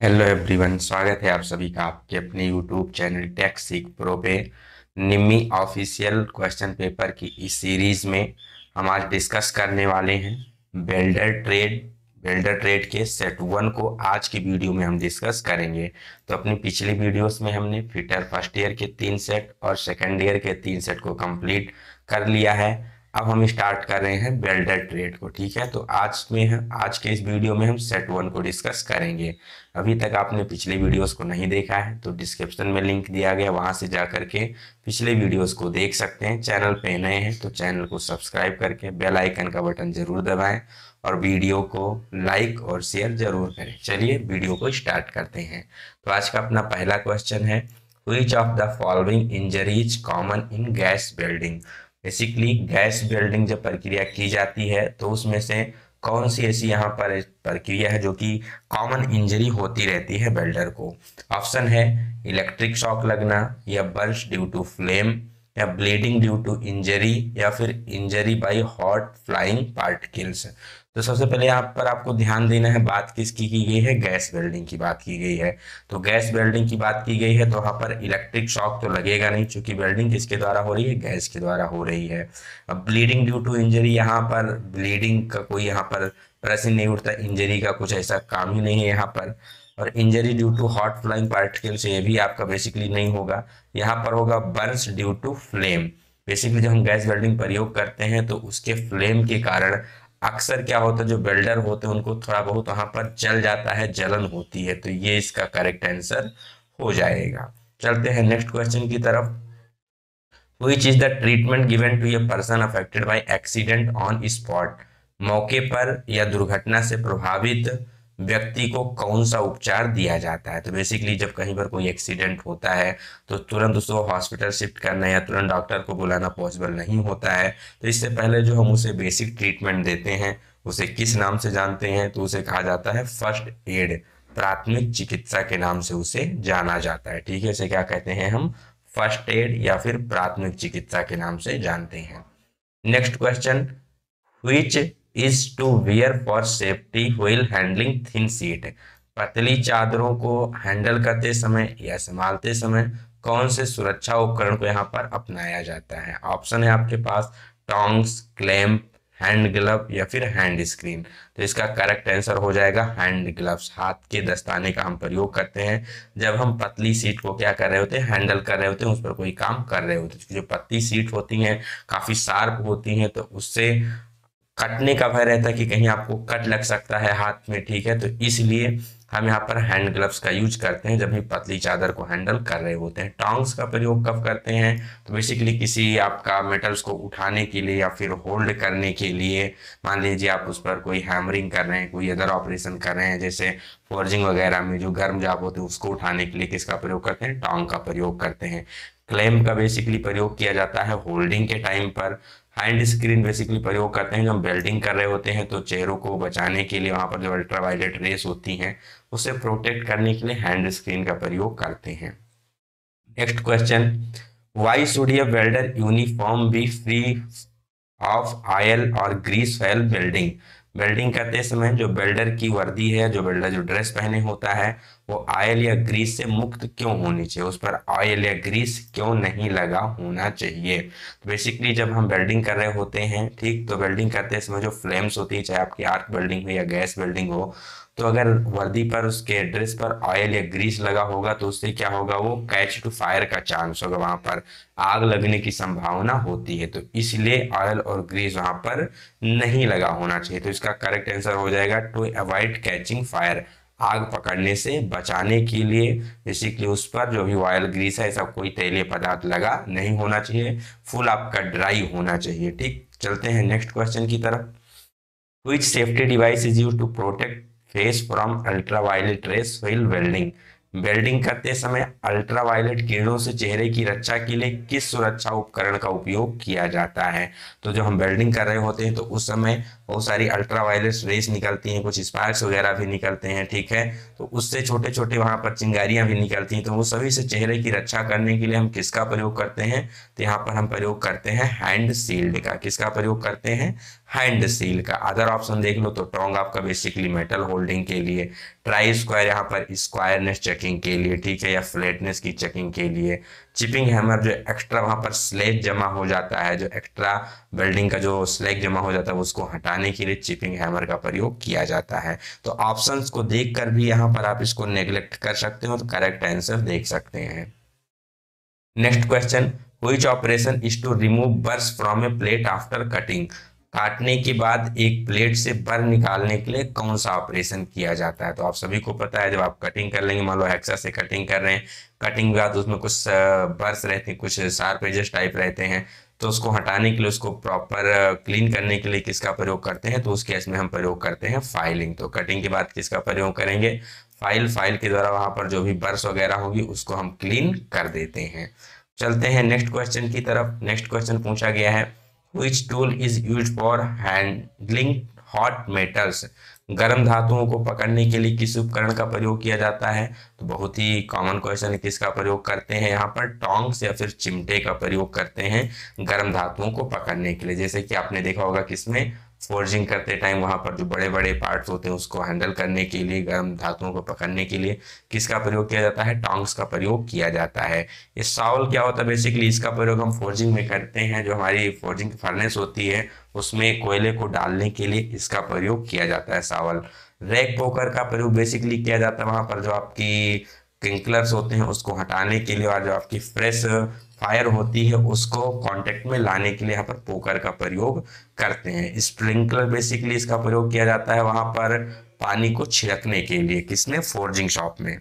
Hello everyone, स्वागत है आप सभी का आपके अपने YouTube channel tech Seekh pro पे। निम्मी ऑफिशियल क्वेश्चन पेपर की इस सीरीज में हम आज डिस्कस करने वाले हैं बिल्डर ट्रेड के सेट वन को आज की वीडियो में हम डिस्कस करेंगे। तो अपनी पिछली वीडियोस में हमने फिटर फर्स्ट ईयर के 3 सेट और सेकेंड ईयर के 3 सेट को कंप्लीट कर लिया है। अब हम स्टार्ट कर रहे हैं बिल्डर ट्रेड को। ठीक है, तो आज के इस वीडियो में हम सेट वन को डिस्कस करेंगे। अभी तक आपने पिछले वीडियोस को नहीं देखा है तो डिस्क्रिप्शन में लिंक दिया गया, वहां से जा करके पिछले वीडियोस को देख सकते हैं। चैनल पे नए हैं तो चैनल को सब्सक्राइब करके बेल आइकन का बटन जरूर दबाएं और वीडियो को लाइक और शेयर जरूर करें। चलिए वीडियो को स्टार्ट करते हैं। तो आज का अपना पहला क्वेश्चन है, which of the following injuries common in gas building. Basically gas building जब प्रक्रिया की जाती है तो उसमें से कौन सी ऐसी यहाँ पर प्रक्रिया है जो कि कॉमन इंजरी होती रहती है बिल्डर को। ऑप्शन है इलेक्ट्रिक शॉक लगना, या बर्स्ट ड्यू टू फ्लेम, या ब्लीडिंग ड्यू टू इंजरी, या फिर injury by hot flying particles. तो सबसे पहले यहाँ पर आपको ध्यान देना है, बात किसकी की गई है, गैस बिल्डिंग की बात की गई है। तो गैस बिल्डिंग की बात की गई है तो वहां पर इलेक्ट्रिक शॉक तो लगेगा नहीं, क्योंकि बिल्डिंग किसके द्वारा हो रही है, गैस के द्वारा हो रही है। अब ब्लीडिंग ड्यू टू इंजरी, यहाँ पर ब्लीडिंग का कोई यहाँ पर प्रश्न नहीं उठता, इंजरी का कुछ ऐसा काम ही नहीं है यहाँ पर। और injury due to hot flying particle से ये भी आपका बेसिकली नहीं होगा। यहाँ पर होगा burns due to flame. Basically जब हम गैस वेल्डिंग प्रयोग करते हैं तो उसके फ्लेम के कारण अक्सर क्या होता है, जो बिल्डर होते हैं उनको थोड़ा बहुत वहां पर जल जाता है, जलन होती है। तो ये इसका करेक्ट आंसर हो जाएगा। चलते हैं नेक्स्ट क्वेश्चन की तरफ। Which is the treatment given to a person affected by accident on spot। मौके पर या दुर्घटना से प्रभावित व्यक्ति को कौन सा उपचार दिया जाता है। तो बेसिकली जब कहीं पर कोई एक्सीडेंट होता है तो तुरंत उसको हॉस्पिटल शिफ्ट करना या तुरंत डॉक्टर को बुलाना पॉसिबल नहीं होता है। तो इससे पहले जो हम उसे बेसिक ट्रीटमेंट देते हैं उसे किस नाम से जानते हैं, तो उसे कहा जाता है फर्स्ट एड, प्राथमिक चिकित्सा के नाम से उसे जाना जाता है। ठीक है, इसे क्या कहते हैं हम, फर्स्ट एड या फिर प्राथमिक चिकित्सा के नाम से जानते हैं। Next question, which is to wear for safety wheel handling thin sheet. पतली चादरों को हैंडल करते समय या संभालते समय कौन से सुरक्षा उपकरण को यहाँ पर अपनाया जाता है। ऑप्शन है आपके पास टोंग्स, क्लैंप, हैंड ग्लव या फिर हैंड स्क्रीन। तो इसका करेक्ट आंसर हो जाएगा हैंड ग्लव्स। हाथ के दस्ताने का हम प्रयोग करते हैं जब हम पतली सीट को क्या कर रहे होते हैं, हैंडल कर रहे होते हैं, उस पर कोई काम कर रहे होते हैं। जो पतली सीट होती हैं काफी शार्प होती हैं, तो उससे कटने का भय रहता है कि कहीं आपको कट लग सकता है हाथ में। ठीक है, तो इसलिए हम यहाँ पर हैंड ग्लव्स का यूज करते हैं जब भी पतली चादर को हैंडल कर रहे होते हैं। टोंग्स का प्रयोग कब करते हैं, तो बेसिकली किसी आपका मेटल्स को उठाने के लिए या फिर होल्ड करने के लिए। मान लीजिए आप उस पर कोई हैमरिंग कर रहे हैं, कोई अदर ऑपरेशन कर रहे हैं, जैसे फोर्जिंग वगैरह में जो गर्म जाप होते हैं उसको उठाने के लिए किसका प्रयोग करते हैं, टोंग का प्रयोग करते हैं। क्लैंप का बेसिकली प्रयोग किया जाता है होल्डिंग के टाइम पर। हैंड स्क्रीन बेसिकली प्रयोग करते हैं जब हम वेल्डिंग कर रहे होते हैं, तो चेहरों को बचाने के लिए वहां पर जो अल्ट्रावायलेट रेस होती हैं उसे प्रोटेक्ट करने के लिए हैंड स्क्रीन का प्रयोग करते हैं। Next question, why should a welder uniform be free of oil और ग्रीस व्हाइल वेल्डिंग। वेल्डिंग करते समय जो वेल्डर की वर्दी है, जो वेल्डर जो ड्रेस पहने होता है, वो ऑयल या ग्रीस से मुक्त क्यों होनी चाहिए, उस पर ऑयल या ग्रीस क्यों नहीं लगा होना चाहिए। तो बेसिकली जब हम वेल्डिंग कर रहे होते हैं, ठीक, तो वेल्डिंग करते समय जो फ्लेम्स होती है, चाहे आपकी आर्क वेल्डिंग हो या गैस वेल्डिंग हो, तो अगर वर्दी पर उसके ड्रेस पर ऑयल या ग्रीस लगा होगा तो उससे क्या होगा, वो कैच टू फायर का चांस होगा, वहां पर आग लगने की संभावना होती है। तो इसलिए ऑयल और ग्रीस वहां पर नहीं लगा होना चाहिए। तो इसका करेक्ट आंसर हो जाएगा टू अवॉइड कैचिंग फायर, आग पकड़ने से बचाने के लिए। बेसिकली उस पर जो भी ऑयल ग्रीस है, ऐसा कोई तेलीय पदार्थ लगा नहीं होना चाहिए, फुल आपका ड्राई होना चाहिए। ठीक, चलते हैं नेक्स्ट क्वेश्चन की तरफ। Which safety device is used to protect face from ultraviolet rays while welding। Welding करते समय अल्ट्रावायलेट किरणों से चेहरे की रक्षा के लिए किस सुरक्षा उपकरण का उपयोग किया जाता है। तो जब हम वेल्डिंग कर रहे होते हैं तो उस समय बहुत सारी अल्ट्रावायलेट रेस निकलती हैं, कुछ स्पार्क्स वगैरह भी निकलते हैं। ठीक है, तो उससे छोटे छोटे वहां पर चिंगारियां भी निकलती हैं। तो वो सभी से चेहरे की रक्षा करने के लिए हम किसका प्रयोग करते हैं, तो यहाँ पर हम प्रयोग करते हैं हैंड शील्ड का। किसका प्रयोग करते हैं, हैंड सील का। अदर ऑप्शन देख लो तो टोंग आपका बेसिकली मेटल होल्डिंग के लिए, ट्राई स्क्वायर यहाँ पर स्क्वायरनेस चेकिंग के लिए, ठीक है, या फ्लैटनेस की चेकिंग के लिए। चिपिंग हैमर जो एक्स्ट्रा वहां पर स्लैग जमा हो जाता है, जो एक्स्ट्रा वेल्डिंग का जो स्लैग जमा हो जाता है उसको हटाने के लिए चिपिंग हैमर का प्रयोग किया जाता है। तो ऑप्शंस को देखकर भी यहाँ पर आप इसको नेग्लेक्ट कर सकते हो, तो करेक्ट आंसर देख सकते हैं। Next question, which operation is to remove burrs from a plate after cutting. काटने के बाद एक प्लेट से बर निकालने के लिए कौन सा ऑपरेशन किया जाता है। तो आप सभी को पता है, जब आप कटिंग कर लेंगे, मान लो हेक्सा से कटिंग कर रहे हैं, कटिंग के बाद उसमें कुछ बर्स रहते हैं, कुछ शार्प एजेस टाइप रहते हैं, तो उसको हटाने के लिए, उसको प्रॉपर क्लीन करने के लिए किसका प्रयोग करते हैं, तो उस केस में हम प्रयोग करते हैं फाइलिंग। तो कटिंग के बाद किसका प्रयोग करेंगे, फाइल के द्वारा वहां पर जो भी बर्स वगैरह होगी उसको हम क्लीन कर देते हैं। चलते हैं नेक्स्ट क्वेश्चन की तरफ। नेक्स्ट क्वेश्चन पूछा गया है, which tool is use for handling hot metals. गर्म धातुओं को पकड़ने के लिए किस उपकरण का प्रयोग किया जाता है। तो बहुत ही कॉमन क्वेश्चन है, किसका प्रयोग करते हैं यहाँ पर, टोंग्स या फिर चिमटे का प्रयोग करते हैं गर्म धातुओं को पकड़ने के लिए। जैसे कि आपने देखा होगा किसमें, फोर्जिंग करते टाइम वहां पर जो बड़े बड़े पार्ट्स होते हैं उसको हैंडल करने के लिए, गर्म धातुओं को पकड़ने के लिए किसका प्रयोग किया जाता है, टोंग्स का प्रयोग किया जाता है। ये सावल क्या होता है, बेसिकली इसका प्रयोग हम फोर्जिंग में करते हैं। जो हमारी फोर्जिंग फर्नेस होती है उसमें कोयले को डालने के लिए इसका प्रयोग किया जाता है सावल। रैक पोकर का प्रयोग बेसिकली किया जाता है वहां पर जो आपकी क्रिंकलर्स होते हैं उसको हटाने के लिए, और जो आपकी फ्रेश फायर होती है उसको कांटेक्ट में लाने के लिए यहाँ पर पोकर का प्रयोग करते हैं। स्प्रिंकलर बेसिकली इसका प्रयोग किया जाता है वहां पर पानी को छिड़कने के लिए, किसने, फोर्जिंग शॉप में।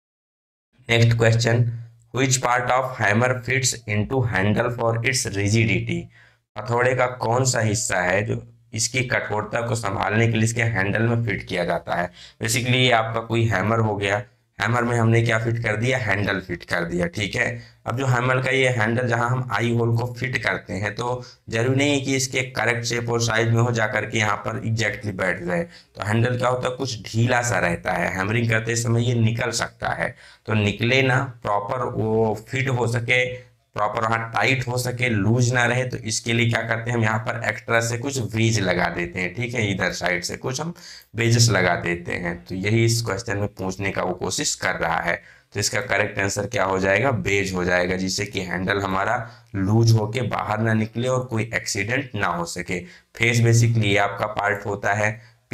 Next question, which part of hammer fits into handle for its rigidity. हथौड़े का कौन सा हिस्सा है जो इसकी कठोरता को संभालने के लिए इसके हैंडल में फिट किया जाता है। बेसिकली ये आपका कोई हैमर हो गया, हैमर में हमने क्या फिट कर दिया, हैंडल फिट कर दिया, ठीक है। अब जो हैमर का ये हैंडल जहां हम आई होल को फिट करते हैं, तो जरूरी नहीं है कि इसके करेक्ट शेप और साइज में हो जाकर के यहाँ पर एग्जैक्टली बैठ जाए। तो हैंडल क्या होता है, कुछ ढीला सा रहता है, हैमरिंग करते समय ये निकल सकता है। तो निकले ना, प्रॉपर वो फिट हो सके, प्रॉपर वहां टाइट हो सके, लूज ना रहे, तो इसके लिए क्या करते हैं हम यहाँ पर एक्स्ट्रा से कुछ वेज लगा देते हैं, ठीक है, इधर साइड से कुछ हम वेजेस लगा देते हैं। तो यही इस क्वेश्चन में पूछने का वो कोशिश कर रहा है। तो इसका करेक्ट आंसर क्या हो जाएगा, बेज हो जाएगा, जिससे कि हैंडल हमारा लूज होके बाहर ना निकले और कोई एक्सीडेंट ना हो सके। फेस बेसिकली ये आपका पार्ट होता है,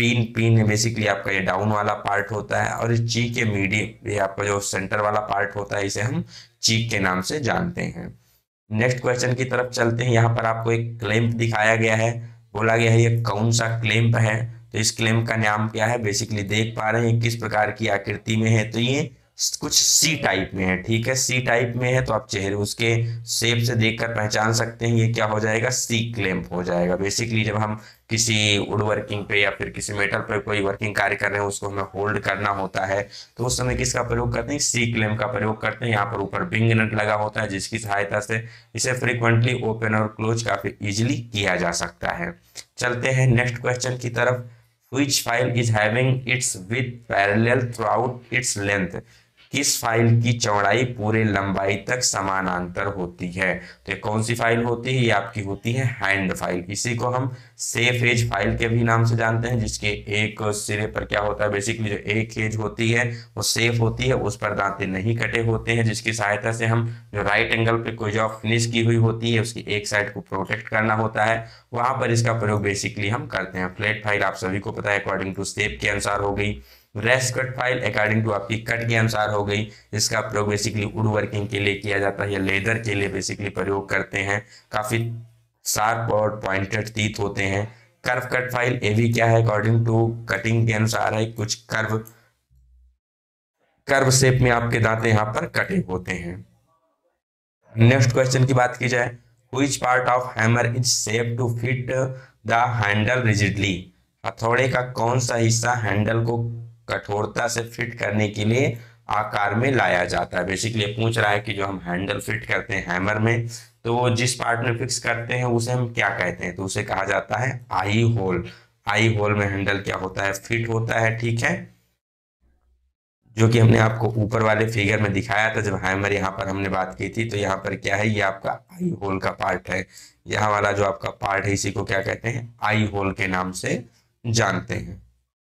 पिन बेसिकली आपका ये डाउन वाला पार्ट होता है, और चीक के मीडियम ये आपका जो सेंटर वाला पार्ट होता है इसे हम चीक के नाम से जानते हैं। नेक्स्ट क्वेश्चन की तरफ चलते हैं। यहाँ पर आपको एक क्लैंप दिखाया गया है, बोला गया है ये कौन सा क्लैंप है। तो इस क्लैंप का नाम क्या है, बेसिकली देख पा रहे हैं किस प्रकार की आकृति में है, तो ये कुछ सी टाइप में है, ठीक है, सी टाइप में है। तो आप चेहरे उसके शेप से देखकर पहचान सकते हैं ये क्या हो जाएगा, सी क्लैंप हो जाएगा। बेसिकली जब हम किसी वुड वर्किंग पे या फिर किसी मेटल पे कोई वर्किंग कार्य कर रहे हैं, उसको हमें होल्ड करना होता है, तो उस समय किसका प्रयोग करते हैं, सी क्लैंप का प्रयोग करते हैं। यहाँ पर ऊपर बिंग नट लगा होता है जिसकी सहायता से इसे फ्रीक्वेंटली ओपन और क्लोज काफी इजिली किया जा सकता है। चलते हैं नेक्स्ट क्वेश्चन की तरफ। Which file is having its width parallel throughout its length। किस फाइल की चौड़ाई पूरे लंबाई तक समानांतर होती है। तो ये कौन सी फाइल होती है, ये आपकी होती है हैंड फाइल। इसी को हम सेफ एज फाइल के भी नाम से जानते हैं, जिसके एक सिरे पर क्या होता है, बेसिकली जो एक एज होती है वो सेफ होती है, उस पर दांते नहीं कटे होते हैं, जिसकी सहायता से हम जो राइट एंगल पे कोई जो फिनिश की हुई होती है उसकी एक साइड को प्रोटेक्ट करना होता है, वहां पर इसका प्रयोग बेसिकली हम करते हैं। फ्लैट फाइल आप सभी को पता है अकॉर्डिंग टू शेप के अनुसार हो गई। Rest cut file according to आपकी कट के अनुसार हो गई। इसका प्रयोग बेसिकली वुड वर्किंग के लिए किया जाता है या लेदर के लिए बेसिकली प्रयोग करते हैं। काफी शार्प और पॉइंटेड टीथ होते हैं। कर्व कट फाइल ये भी क्या है, अकॉर्डिंग टू कटिंग के अनुसार है, कुछ कर्व शेप में आपके दांत यहाँ पर कटे होते हैं। नेक्स्ट क्वेश्चन की बात की जाए, which part of hammer is safe to fit the handle rigidly. हथौड़े का कौन सा हिस्सा हैंडल को कठोरता से फिट करने के लिए आकार में लाया जाता है। बेसिकली पूछ रहा है कि जो हम हैंडल फिट करते हैं हैमर में, तो वो जिस पार्ट में फिक्स करते हैं उसे हम क्या कहते हैं, तो उसे कहा जाता है आई होल। आई होल में हैंडल क्या होता है, फिट होता है, ठीक है। जो कि हमने आपको ऊपर वाले फिगर में दिखाया था जब हैमर यहाँ पर हमने बात की थी। तो यहाँ पर क्या है, ये आपका आई होल का पार्ट है। यहाँ वाला जो आपका पार्ट है इसी को क्या कहते हैं, आई होल के नाम से जानते हैं।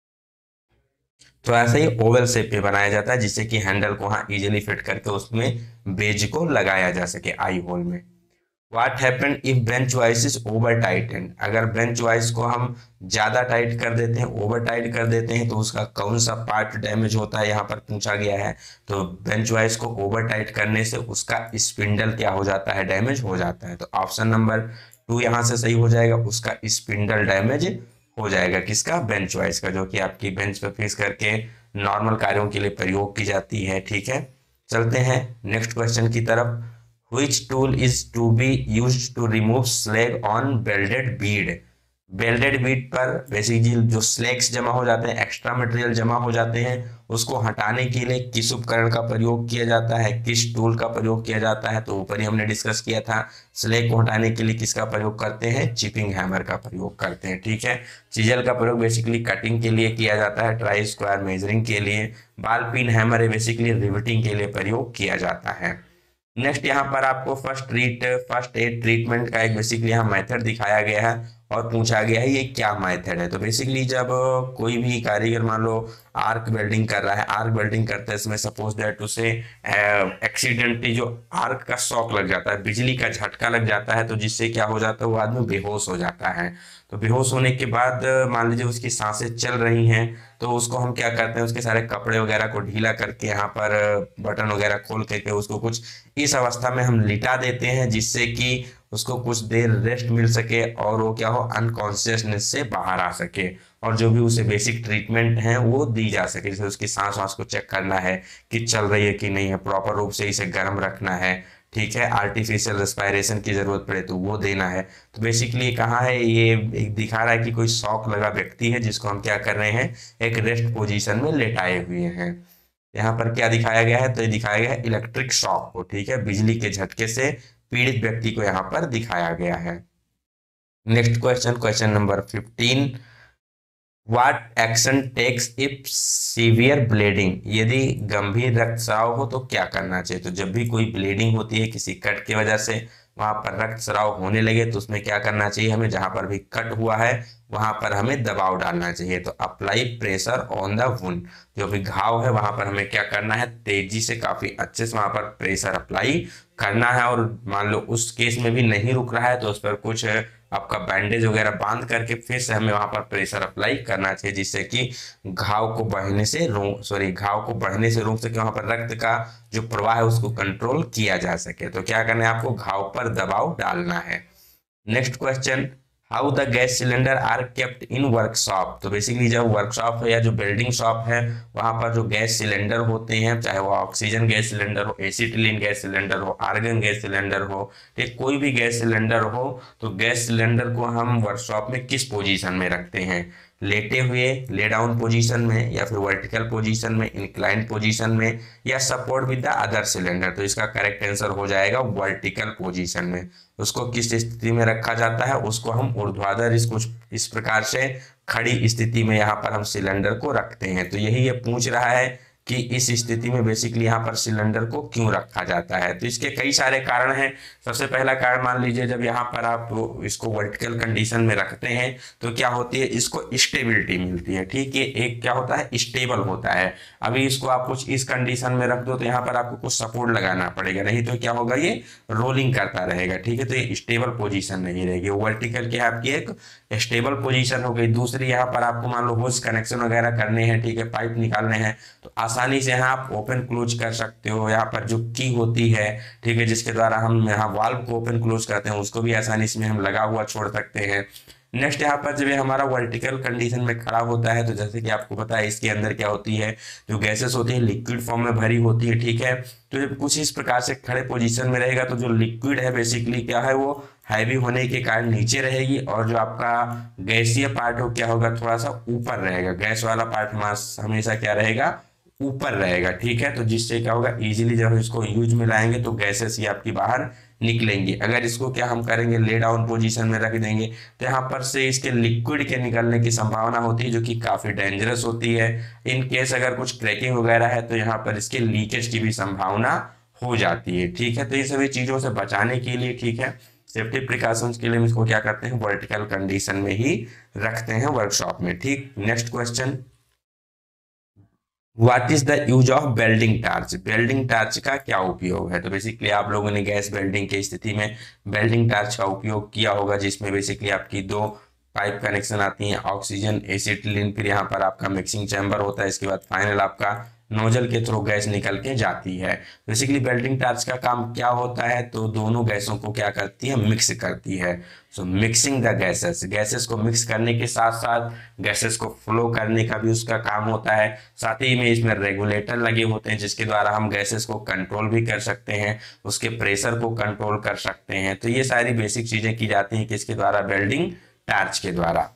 तो ऐसे ही ओवल शेप में बनाया जाता है जिससे कि हैंडल को वहां इजीली फिट करके उसमें बेज को लगाया जा सके आई होल में। What happened if bench vice is over tightened? अगर बेंच वाइस को हम ज्यादा टाइट कर देते हैं, ओवर टाइट कर देते हैं, तो उसका कौन सा पार्ट डैमेज होता है, यहाँ पर पूछा गया है। तो बेंच वाइस को ओवर टाइट करने से उसका स्पिंडल क्या हो जाता है, डैमेज हो जाता है। तो ऑप्शन नंबर 2 यहाँ से सही हो जाएगा, उसका स्पिंडल डैमेज हो जाएगा। किसका, बेंच वाइस का, जो कि आपकी बेंच पर फिक्स करके नॉर्मल कार्यों के लिए प्रयोग की जाती है। ठीक है, चलते हैं नेक्स्ट क्वेश्चन की तरफ। Which tool is to be used to remove slag on welded bead? Welded bead पर बेसिकली जो स्लैग्स जमा हो जाते हैं, एक्स्ट्रा मटेरियल जमा हो जाते हैं, उसको हटाने के लिए किस उपकरण का प्रयोग किया जाता है, किस टूल का प्रयोग किया जाता है। तो ऊपर ही हमने डिस्कस किया था, स्लैग को हटाने के लिए किसका प्रयोग करते हैं, चिपिंग हैमर का प्रयोग करते हैं। ठीक है, चीजल का प्रयोग बेसिकली कटिंग के लिए किया जाता है, ट्राई स्क्वायर मेजरिंग के लिए। बाल पिन हैमर है बेसिकली रिवेटिंग के लिए प्रयोग किया जाता है। नेक्स्ट यहाँ पर आपको फर्स्ट एड ट्रीटमेंट का एक बेसिकली यहाँ मेथड दिखाया गया है और पूछा गया है ये क्या मेथड है। तो बेसिकली जब कोई भी कारीगर मान लो आर्क वेल्डिंग कर रहा है, आर्क वेल्डिंग करते समय सपोज दैट उसे एक्सीडेंटली जो आर्क का शॉक लग जाता है, बिजली का झटका लग जाता है, तो जिससे क्या हो जाता है, वो आदमी बेहोश हो जाता है। तो बेहोश होने के बाद मान लीजिए उसकी सांसें चल रही हैं, तो उसको हम क्या करते हैं, उसके सारे कपड़े वगैरह को ढीला करके यहाँ पर बटन वगैरह खोल करके उसको कुछ इस अवस्था में हम लिटा देते हैं, जिससे कि उसको कुछ देर रेस्ट मिल सके और वो क्या हो, अनकॉन्शियसनेस से बाहर आ सके, और जो भी उसे बेसिक ट्रीटमेंट है वो दी जा सके। जैसे उसकी सांस वास को चेक करना है कि चल रही है कि नहीं है, प्रॉपर रूप से इसे गर्म रखना है। ठीक है, आर्टिफिशियल रेस्पिरेशन की जरूरत पड़े तो वो देना है। तो बेसिकली कहाँ है, ये एक दिखा रहा है कि कोई शॉक लगा व्यक्ति है जिसको हम क्या कर रहे हैं, एक रेस्ट पोजीशन में लेटाए हुए हैं। यहाँ पर क्या दिखाया गया है, तो ये दिखाया गया है इलेक्ट्रिक शॉक को। ठीक है, बिजली के झटके से पीड़ित व्यक्ति को यहाँ पर दिखाया गया है। Next question, question number 15, what action takes if severe bleeding? यदि गंभीर रक्तस्राव हो तो क्या करना चाहिए? तो जब भी कोई ब्लीडिंग होती है किसी कट की वजह से, वहां पर रक्तस्राव होने लगे, तो उसमें क्या करना चाहिए हमें, जहां पर भी कट हुआ है वहां पर हमें दबाव डालना चाहिए। तो apply pressure on the wound, जो भी घाव है वहां पर हमें क्या करना है, तेजी से काफी अच्छे से वहां पर प्रेशर अप्लाई करना है। और मान लो उस केस में भी नहीं रुक रहा है तो उस पर कुछ आपका बैंडेज वगैरह बांध करके फिर से हमें वहां पर प्रेशर अप्लाई करना चाहिए, जिससे कि घाव को बढ़ने से रोक सके, वहां पर रक्त का जो प्रवाह है उसको कंट्रोल किया जा सके। तो क्या करना है, आपको घाव पर दबाव डालना है। Next question, how the gas cylinder are kept in workshop? तो बेसिकली जब वर्कशॉप है या जो बिल्डिंग शॉप है वहां पर जो गैस सिलेंडर होते हैं, चाहे वो ऑक्सीजन गैस सिलेंडर हो, एसिटिलीन गैस सिलेंडर हो, आर्गन गैस सिलेंडर हो, ठीक कोई भी गैस सिलेंडर हो, तो गैस सिलेंडर को हम वर्कशॉप में किस पोजीशन में रखते हैं, लेटे हुए ले डाउन पोजीशन में, या फिर वर्टिकल पोजीशन में, इंक्लाइन पोजीशन में, या support with the other cylinder? तो इसका करेक्ट आंसर हो जाएगा वर्टिकल पोजीशन में। उसको किस स्थिति में रखा जाता है, उसको हम ऊर्ध्वाधर इस प्रकार से खड़ी स्थिति में यहाँ पर हम सिलेंडर को रखते हैं। तो यही ये पूछ रहा है कि इस स्थिति में बेसिकली यहाँ पर सिलेंडर को क्यों रखा जाता है। तो इसके कई सारे कारण हैं। सबसे पहला कारण मान लीजिए जब यहाँ पर आप इसको वर्टिकल कंडीशन में रखते हैं तो क्या होती है, इसको स्टेबिलिटी मिलती है। ठीक है, एक क्या होता है, स्टेबल होता है। अभी इसको आप कुछ इस कंडीशन में रख दो तो यहाँ पर आपको कुछ सपोर्ट लगाना पड़ेगा, नहीं तो क्या होगा, ये रोलिंग करता रहेगा। ठीक है, तो ये स्टेबल पोजीशन नहीं रहेगी। वर्टिकल की आपकी एक स्टेबल पोजीशन हो गई। दूसरी यहाँ पर आपको मान लो होज कनेक्शन वगैरह करने हैं, ठीक है, पाइप निकालने हैं, तो आसानी से यहाँ आप ओपन क्लोज कर सकते हो। यहाँ पर जो की होती है, ठीक है, जिसके द्वारा हम यहाँ वाल्व को ओपन क्लोज करते हैं, उसको भी आसानी से हम लगा हुआ छोड़ सकते हैं। नेक्स्ट यहाँ पर जब ये हमारा वर्टिकल कंडीशन में खड़ा होता है तो जैसे कि आपको पता है इसके अंदर क्या होती है, जो गैसेस होती है लिक्विड फॉर्म में भरी होती है। ठीक है, तो जब कुछ इस प्रकार से खड़े पोजीशन में रहेगा तो जो लिक्विड है बेसिकली क्या है, वो हैवी होने के कारण नीचे रहेगी, और जो आपका गैसीय पार्ट हो क्या होगा, थोड़ा सा ऊपर रहेगा। गैस वाला पार्ट हमेशा क्या रहेगा, ऊपर रहेगा। ठीक है, तो जिससे क्या होगा, इजीली जब इसको यूज में लाएंगे तो गैसेस ये आपकी बाहर निकलेंगी। अगर इसको क्या हम करेंगे, ले डाउन पोजीशन में रख देंगे तो यहाँ पर से इसके लिक्विड के निकलने की संभावना होती है, जो कि काफी डेंजरस होती है। इन केस अगर कुछ क्रैकिंग वगैरह है तो यहाँ पर इसके लीकेज की भी संभावना हो जाती है। ठीक है, तो ये सभी चीजों से बचाने के लिए, ठीक है, सेफ्टी प्रिकॉशंस के लिए हम इसको क्या करते हैं, वर्टिकल कंडीशन में ही रखते हैं वर्कशॉप में। ठीक, next question, what is the use of welding torch. Welding torch का क्या उपयोग है। तो बेसिकली आप लोगों ने गैस वेल्डिंग की स्थिति में वेल्डिंग टार्च का उपयोग किया होगा, जिसमें बेसिकली आपकी दो पाइप कनेक्शन आती हैं, ऑक्सीजन एसिटिलीन, फिर यहाँ पर आपका मिक्सिंग चैम्बर होता है, इसके बाद फाइनल आपका नोजल के थ्रू गैस निकल के जाती है। बेसिकली वेल्डिंग टार्च का काम क्या होता है, तो दोनों गैसों को क्या करती है, मिक्स करती है। So mixing the gases, gases को मिक्स करने के साथ साथ गैसेस को फ्लो करने का भी उसका काम होता है। साथ ही में इसमें रेगुलेटर लगे होते हैं, जिसके द्वारा हम गैसेस को कंट्रोल भी कर सकते हैं, उसके प्रेशर को कंट्रोल कर सकते हैं। तो ये सारी बेसिक चीजें की जाती हैं किसके द्वारा, वेल्डिंग टार्च के द्वारा।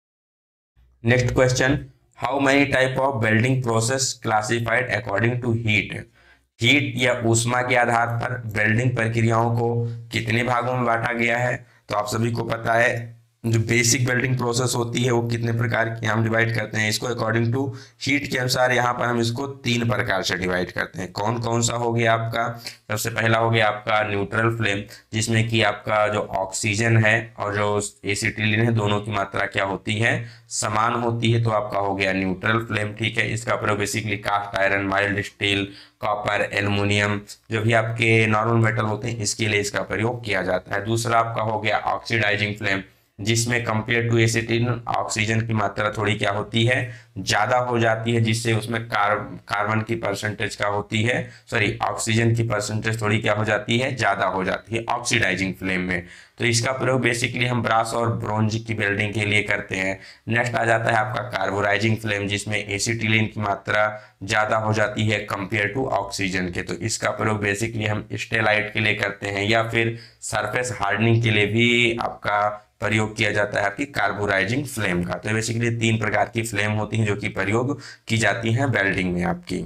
Next question, how many type of welding process classified according to heat. Heat या ऊष्मा के आधार पर वेल्डिंग प्रक्रियाओं को कितने भागों में बांटा गया है। तो आप सभी को पता है जो बेसिक वेल्डिंग प्रोसेस होती है वो कितने प्रकार की हम डिवाइड करते हैं इसको, अकॉर्डिंग टू हीट के अनुसार यहाँ पर हम इसको 3 प्रकार से डिवाइड करते हैं। कौन कौन सा हो गया आपका, सबसे पहला हो गया आपका न्यूट्रल फ्लेम, जिसमें कि आपका जो ऑक्सीजन है और जो एसिटिलीन है दोनों की मात्रा क्या होती है, समान होती है, तो आपका हो गया न्यूट्रल फ्लेम। ठीक है, इसका प्रयोग basically cast iron, mild steel, copper, aluminium, जो भी आपके नॉर्मल मेटल होते हैं इसके लिए इसका प्रयोग किया जाता है। दूसरा आपका हो गया ऑक्सीडाइजिंग फ्लेम, जिसमें कंपेयर टू एसिटिलीन ऑक्सीजन की मात्रा थोड़ी क्या होती है, ज्यादा हो जाती है, जिससे उसमें कार्बन की परसेंटेज क्या होती है, सॉरी ऑक्सीजन की परसेंटेज थोड़ी क्या हो जाती है, ज्यादा हो जाती है ऑक्सीडाइजिंग फ्लेम में। तो इसका प्रयोग बेसिकली हम ब्रास और ब्रोंज की वेल्डिंग के लिए करते हैं। नेक्स्ट आ जाता है आपका कार्बोराइजिंग फ्लेम, जिसमें एसिटिलीन की मात्रा ज्यादा हो जाती है कंपेयर टू ऑक्सीजन के। तो इसका प्रयोग बेसिकली हम स्टेलाइट के लिए करते हैं, या फिर सरफेस हार्डनिंग के लिए भी आपका प्रयोग किया जाता है आपकी कार्बोराइजिंग फ्लेम का। तो बेसिकली 3 प्रकार की फ्लेम होती हैं जो कि प्रयोग की जाती हैं वेल्डिंग में आपकी।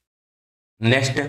नेक्स्ट,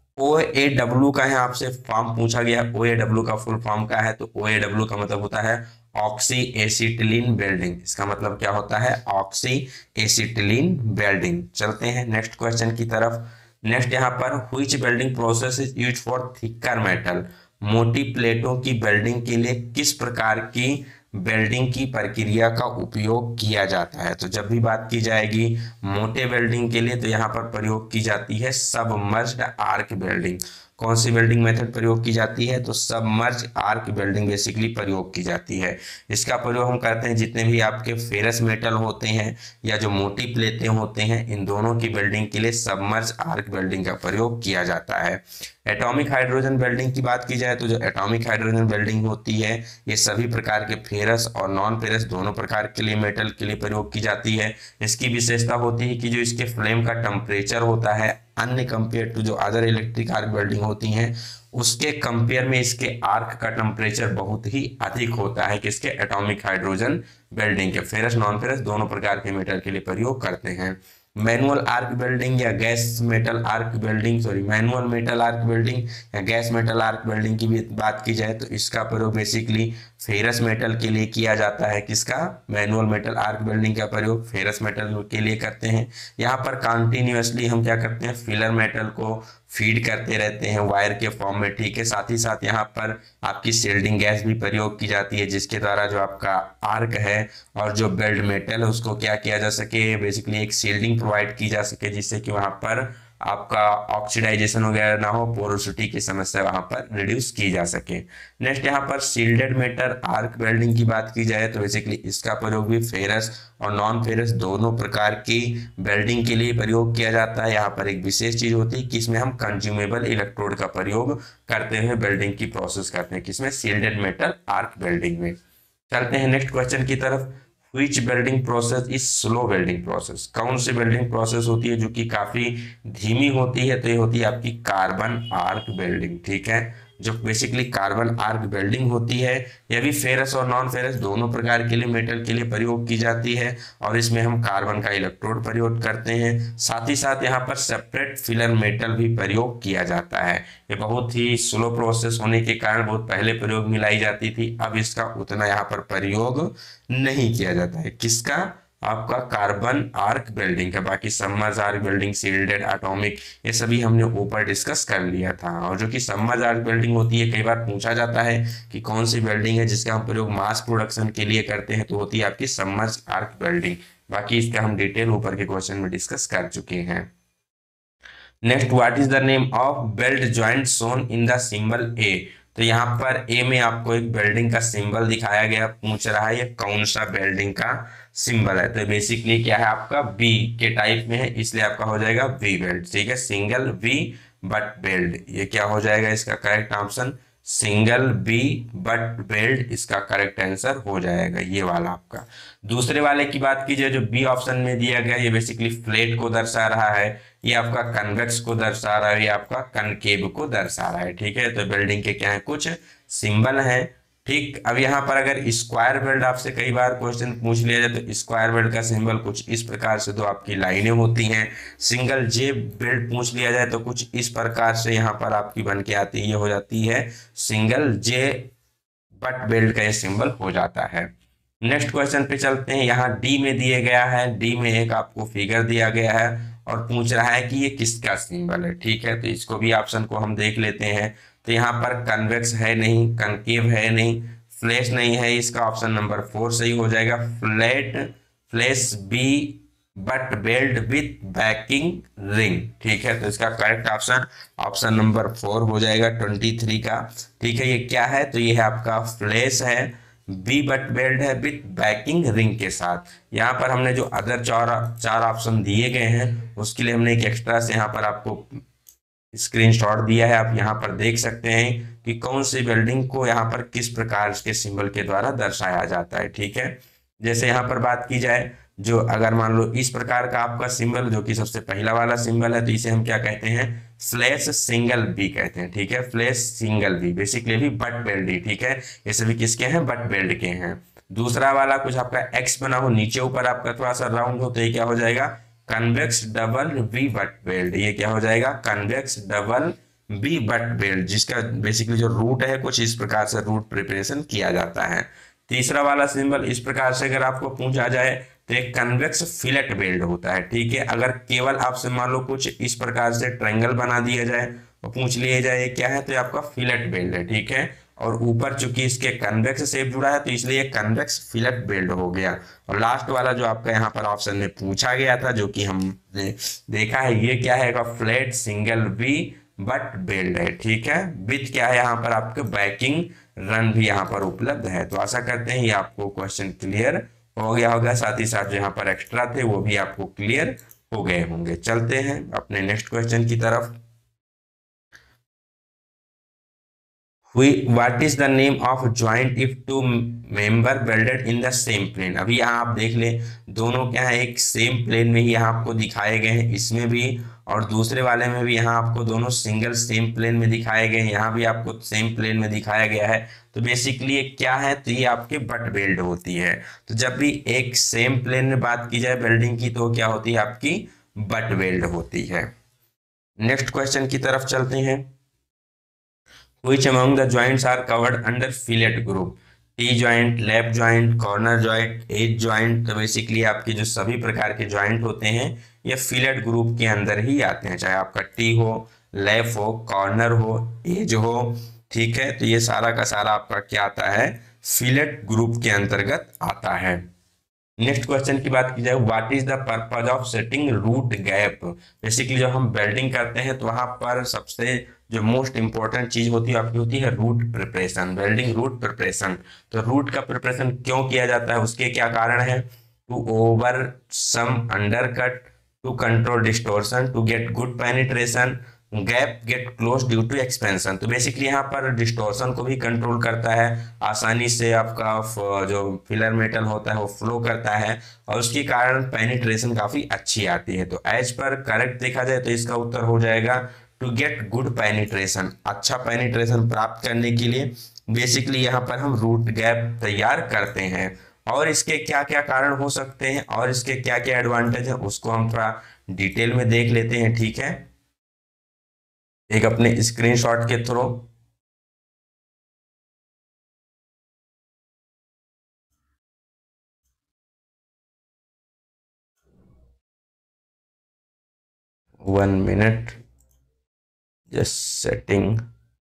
OAW का है आपसे फॉर्म पूछा गया, OAW का फुल फॉर्म क्या है। तो OAW का मतलब होता है ऑक्सी एसिटिलीन वेल्डिंग। इसका मतलब क्या होता है, ऑक्सी एसिटिलीन वेल्डिंग। चलते हैं नेक्स्ट क्वेश्चन की तरफ। नेक्स्ट यहाँ पर which welding process is used for thicker metal. मोटी प्लेटों की वेल्डिंग के लिए किस प्रकार की वेल्डिंग की प्रक्रिया का उपयोग किया जाता है। तो जब भी बात की जाएगी मोटे वेल्डिंग के लिए तो यहाँ पर प्रयोग की जाती है सबमर्ज्ड आर्क वेल्डिंग। कौन सी वेल्डिंग मेथड प्रयोग की जाती है, तो सबमर्ज आर्क वेल्डिंग बेसिकली प्रयोग की जाती है। इसका प्रयोग हम करते हैं जितने भी आपके फेरस मेटल होते हैं या जो मोटी प्लेटें होते हैं, इन दोनों की वेल्डिंग के लिए सबमर्ज आर्क वेल्डिंग का प्रयोग किया जाता है। एटॉमिक हाइड्रोजन वेल्डिंग की बात की जाए तो जो एटॉमिक हाइड्रोजन वेल्डिंग होती है ये सभी प्रकार के फेरस और नॉन फेरस दोनों प्रकार के लिए मेटल के लिए प्रयोग की जाती है। इसकी विशेषता होती है कि जो इसके फ्लेम का टेम्परेचर होता है अन्य कंपेयर टू जो अदर इलेक्ट्रिक आर्क वेल्डिंग होती हैं उसके कंपेयर में इसके आर्क का टेम्परेचर बहुत ही अधिक होता है, किसके, एटॉमिक हाइड्रोजन वेल्डिंग के। फेरस नॉन फेरस दोनों प्रकार के मेटल के लिए प्रयोग करते हैं। मैनुअल आर्क वेल्डिंग या gas metal arc welding, sorry manual metal arc welding या गैस मेटल आर्क वेल्डिंग की भी बात की जाए तो इसका प्रयोग बेसिकली फेरस मेटल के लिए किया जाता है। किसका, मैनुअल मेटल आर्क वेल्डिंग का प्रयोग फेरस मेटल के लिए करते हैं। यहाँ पर कंटिन्यूअसली हम क्या करते हैं, फिलर मेटल को फीड करते रहते हैं वायर के फॉर्म में। ठीक है, साथ ही साथ यहाँ पर आपकी शिल्डिंग गैस भी प्रयोग की जाती है, जिसके द्वारा जो आपका आर्क है और जो बेल्ट मेटल है उसको क्या किया जा सके, बेसिकली एक शिल्डिंग प्रोवाइड की जा सके, जिससे कि वहां पर आपका ऑक्सीडाइजेशन वगैरह ना हो, पोरोसिटी की समस्या वहां पर रिड्यूस की जा सके। नेक्स्ट यहाँ पर शील्डेड मेटल आर्क वेल्डिंग की बात की जाए तो बेसिकली इसका प्रयोग भी फेरस और नॉन फेरस दोनों प्रकार की वेल्डिंग के लिए प्रयोग किया जाता है। यहाँ पर एक विशेष चीज होती है कि इसमें हम कंज्यूमेबल इलेक्ट्रोड का प्रयोग करते हुए वेल्डिंग की प्रोसेस करते हैं, किसमें, शील्डेड मेटल आर्क वेल्डिंग में। चलते हैं नेक्स्ट क्वेश्चन की तरफ। Which welding process is slow welding process. कौन सी वेल्डिंग प्रोसेस होती है जो कि काफी धीमी होती है, तो ये होती है आपकी कार्बन आर्क वेल्डिंग। ठीक है, जो बेसिकली कार्बन आर्क वेल्डिंग होती है। यह भी फेरस और नॉन फेरस दोनों प्रकार के लिए मेटल के लिए प्रयोग की जाती है और इसमें हम कार्बन का इलेक्ट्रोड प्रयोग करते हैं। साथ ही साथ यहाँ पर सेपरेट फिलर मेटल भी प्रयोग किया जाता है। ये बहुत ही स्लो प्रोसेस होने के कारण बहुत पहले प्रयोग में लाई जाती थी, अब इसका उतना यहाँ पर प्रयोग नहीं किया जाता है। किसका? आपका कार्बन आर्क वेल्डिंग का। बाकी submerge arc welding, shielded, atomic, ये सभी हमने ऊपर डिस्कस कर लिया था। और जो कि सबमर्ज आर्क वेल्डिंग होती है, कई बार पूछा जाता है कि कौन सी वेल्डिंग है जिसका हम प्रयोग मास प्रोडक्शन के लिए करते हैं, तो होती है आपकी सबमर्ज आर्क वेल्डिंग। बाकी इसका हम डिटेल ऊपर के क्वेश्चन में डिस्कस कर चुके हैं। Next, what is the name of belt joint shown in the symbol A. तो यहाँ पर ए में आपको एक वेल्डिंग का सिंबल दिखाया गया, पूछ रहा है ये कौन सा वेल्डिंग का सिंबल है। तो बेसिकली क्या है, आपका बी के टाइप में है, इसलिए आपका हो जाएगा वी वेल्ड। ठीक है, सिंगल वी बट वेल्ड, ये क्या हो जाएगा इसका correct option, single V butt weld, इसका करेक्ट आंसर हो जाएगा ये वाला आपका। दूसरे वाले की बात कीजिए जो बी ऑप्शन में दिया गया, ये बेसिकली फ्लैट को दर्शा रहा है, ये आपका कन्वेक्स को दर्शा रहा है, ये आपका कनकेव को दर्शा रहा है। ठीक है, तो बिल्डिंग के क्या है, कुछ सिंबल हैं। ठीक, अब यहाँ पर अगर स्क्वायर वेल्ड आपसे कई बार क्वेश्चन पूछ लिया जाए तो स्क्वायर वेल्ड का सिंबल कुछ इस प्रकार से, दो आपकी लाइनें होती हैं। सिंगल जे वेल्ड पूछ लिया जाए तो कुछ इस प्रकार से यहाँ पर आपकी बन के आती है, ये हो जाती है सिंगल जे बट वेल्ड का ये सिंबल हो जाता है। नेक्स्ट क्वेश्चन पे चलते हैं। यहाँ डी में दिए गया है, डी में एक आपको फिगर दिया गया है और पूछ रहा है कि ये किसका सिंबल है। ठीक है, तो इसको भी ऑप्शन को हम देख लेते हैं। तो यहाँ पर कन्वेक्स है नहीं, कनकेव है नहीं, फ्लैश नहीं है, इसका ऑप्शन नंबर 4 सही हो जाएगा। Flat, flush V butt weld with backing ring. ठीक है, तो इसका करेक्ट ऑप्शन ऑप्शन नंबर 4 हो जाएगा 23 का। ठीक है, ये क्या है, तो ये है आपका फ्लैश है, बी बट वेल्ड है विथ बैकिंग रिंग के साथ। यहाँ पर हमने जो अदर चार ऑप्शन दिए गए हैं उसके लिए हमने एक एक्स्ट्रा से यहाँ पर आपको स्क्रीनशॉट दिया है। आप यहाँ पर देख सकते हैं कि कौन सी वेल्डिंग को यहाँ पर किस प्रकार के सिंबल के द्वारा दर्शाया जाता है। ठीक है, जैसे यहाँ पर बात की जाए, जो अगर मान लो इस प्रकार का आपका सिंबल जो कि सबसे पहला वाला सिंबल है, तो इसे हम क्या कहते हैं, फ्लैश सिंगल बी कहते हैं। ठीक है, फ्लैश सिंगल बी, बेसिकली भी बट वेल्ड। ठीक है, ये सभी किसके हैं, बट वेल्ड के हैं। दूसरा वाला कुछ आपका एक्स बना हो, नीचे ऊपर आपका थोड़ा सा राउंड हो, तो ये क्या हो जाएगा, convex double V butt weld. ये क्या हो जाएगा, convex double V butt weld, जिसका बेसिकली जो रूट है कुछ इस प्रकार से रूट प्रिपरेशन किया जाता है। तीसरा वाला सिंबल इस प्रकार से अगर आपको पूछा जाए तो एक कन्वेक्स फिलेट वेल्ड होता है। ठीक है, अगर केवल आपसे मान लो कुछ इस प्रकार से ट्रायंगल बना दिया जाए और पूछ लिया जाए क्या है, तो ये आपका फिलेट वेल्ड है। ठीक है, और ऊपर चूंकि इसके कन्वेक्स शेप जुड़ा है तो इसलिए ये कन्वेक्स फिलेट वेल्ड हो गया। और लास्ट वाला जो आपका यहाँ पर ऑप्शन में पूछा गया था, जो कि हमने देखा है, ये क्या है, flat single V butt weld है। ठीक है, विथ क्या है यहाँ पर आपके बैकिंग रन भी यहाँ पर उपलब्ध है। तो आशा करते हैं ये आपको क्वेश्चन क्लियर हो गया होगा, साथ ही साथ जो यहाँ पर एक्स्ट्रा थे वो भी आपको क्लियर हो गए होंगे। चलते हैं अपने नेक्स्ट क्वेश्चन की तरफ। What is the name of joint if two member welded in the same plane। अभी यहाँ आप देख ले, दोनों क्या है, एक सेम प्लेन में ही यहाँ आपको दिखाए गए हैं, इसमें भी और दूसरे वाले में भी यहाँ आपको दोनों सिंगल सेम प्लेन में दिखाए गए हैं, यहाँ भी आपको सेम प्लेन में दिखाया गया है। तो बेसिकली ये क्या है, तो ये आपके बट वेल्ड होती है। तो जब भी एक सेम प्लेन में बात की जाए वेल्डिंग की, तो क्या होती है, आपकी बट वेल्ड होती है। नेक्स्ट क्वेश्चन की तरफ चलते हैं। Which among the joints are covered under fillet group? T joint, lap joint, corner joint, edge joint. तो बेसिकली आपके जो सभी प्रकार के जॉइंट होते हैं ये फिलेट ग्रुप के अंदर ही आते हैं, चाहे आपका टी हो, लैप हो, कॉर्नर हो, एज हो। ठीक है, तो ये सारा का सारा आपका क्या आता है, फिलेट ग्रुप के अंतर्गत आता है। नेक्स्ट क्वेश्चन की बात की जाए, what is the purpose of setting root gap. Basically जब हम वेल्डिंग करते हैं तो वहां पर सबसे जो मोस्ट इंपॉर्टेंट चीज होती है आपकी होती है root preparation, welding root preparation. तो रूट का प्रिपरेशन क्यों किया जाता है, उसके क्या कारण है, to overcome undercut, to control distortion, to get good penetration, gap get close due to expansion. तो बेसिकली यहाँ पर डिस्टोर्शन को भी कंट्रोल करता है, आसानी से आपका जो फिलर मेटल होता है वो फ्लो करता है और उसके कारण पेनिट्रेशन काफी अच्छी आती है। तो एज पर करेक्ट देखा जाए तो इसका उत्तर हो जाएगा टू गेट गुड पेनिट्रेशन, अच्छा पेनिट्रेशन प्राप्त करने के लिए बेसिकली यहाँ पर हम रूट गैप तैयार करते हैं। और इसके क्या क्या कारण हो सकते हैं और इसके क्या क्या एडवांटेज है उसको हम थोड़ा डिटेल में देख लेते हैं, ठीक है, एक अपने स्क्रीनशॉट के through. One minute, just setting.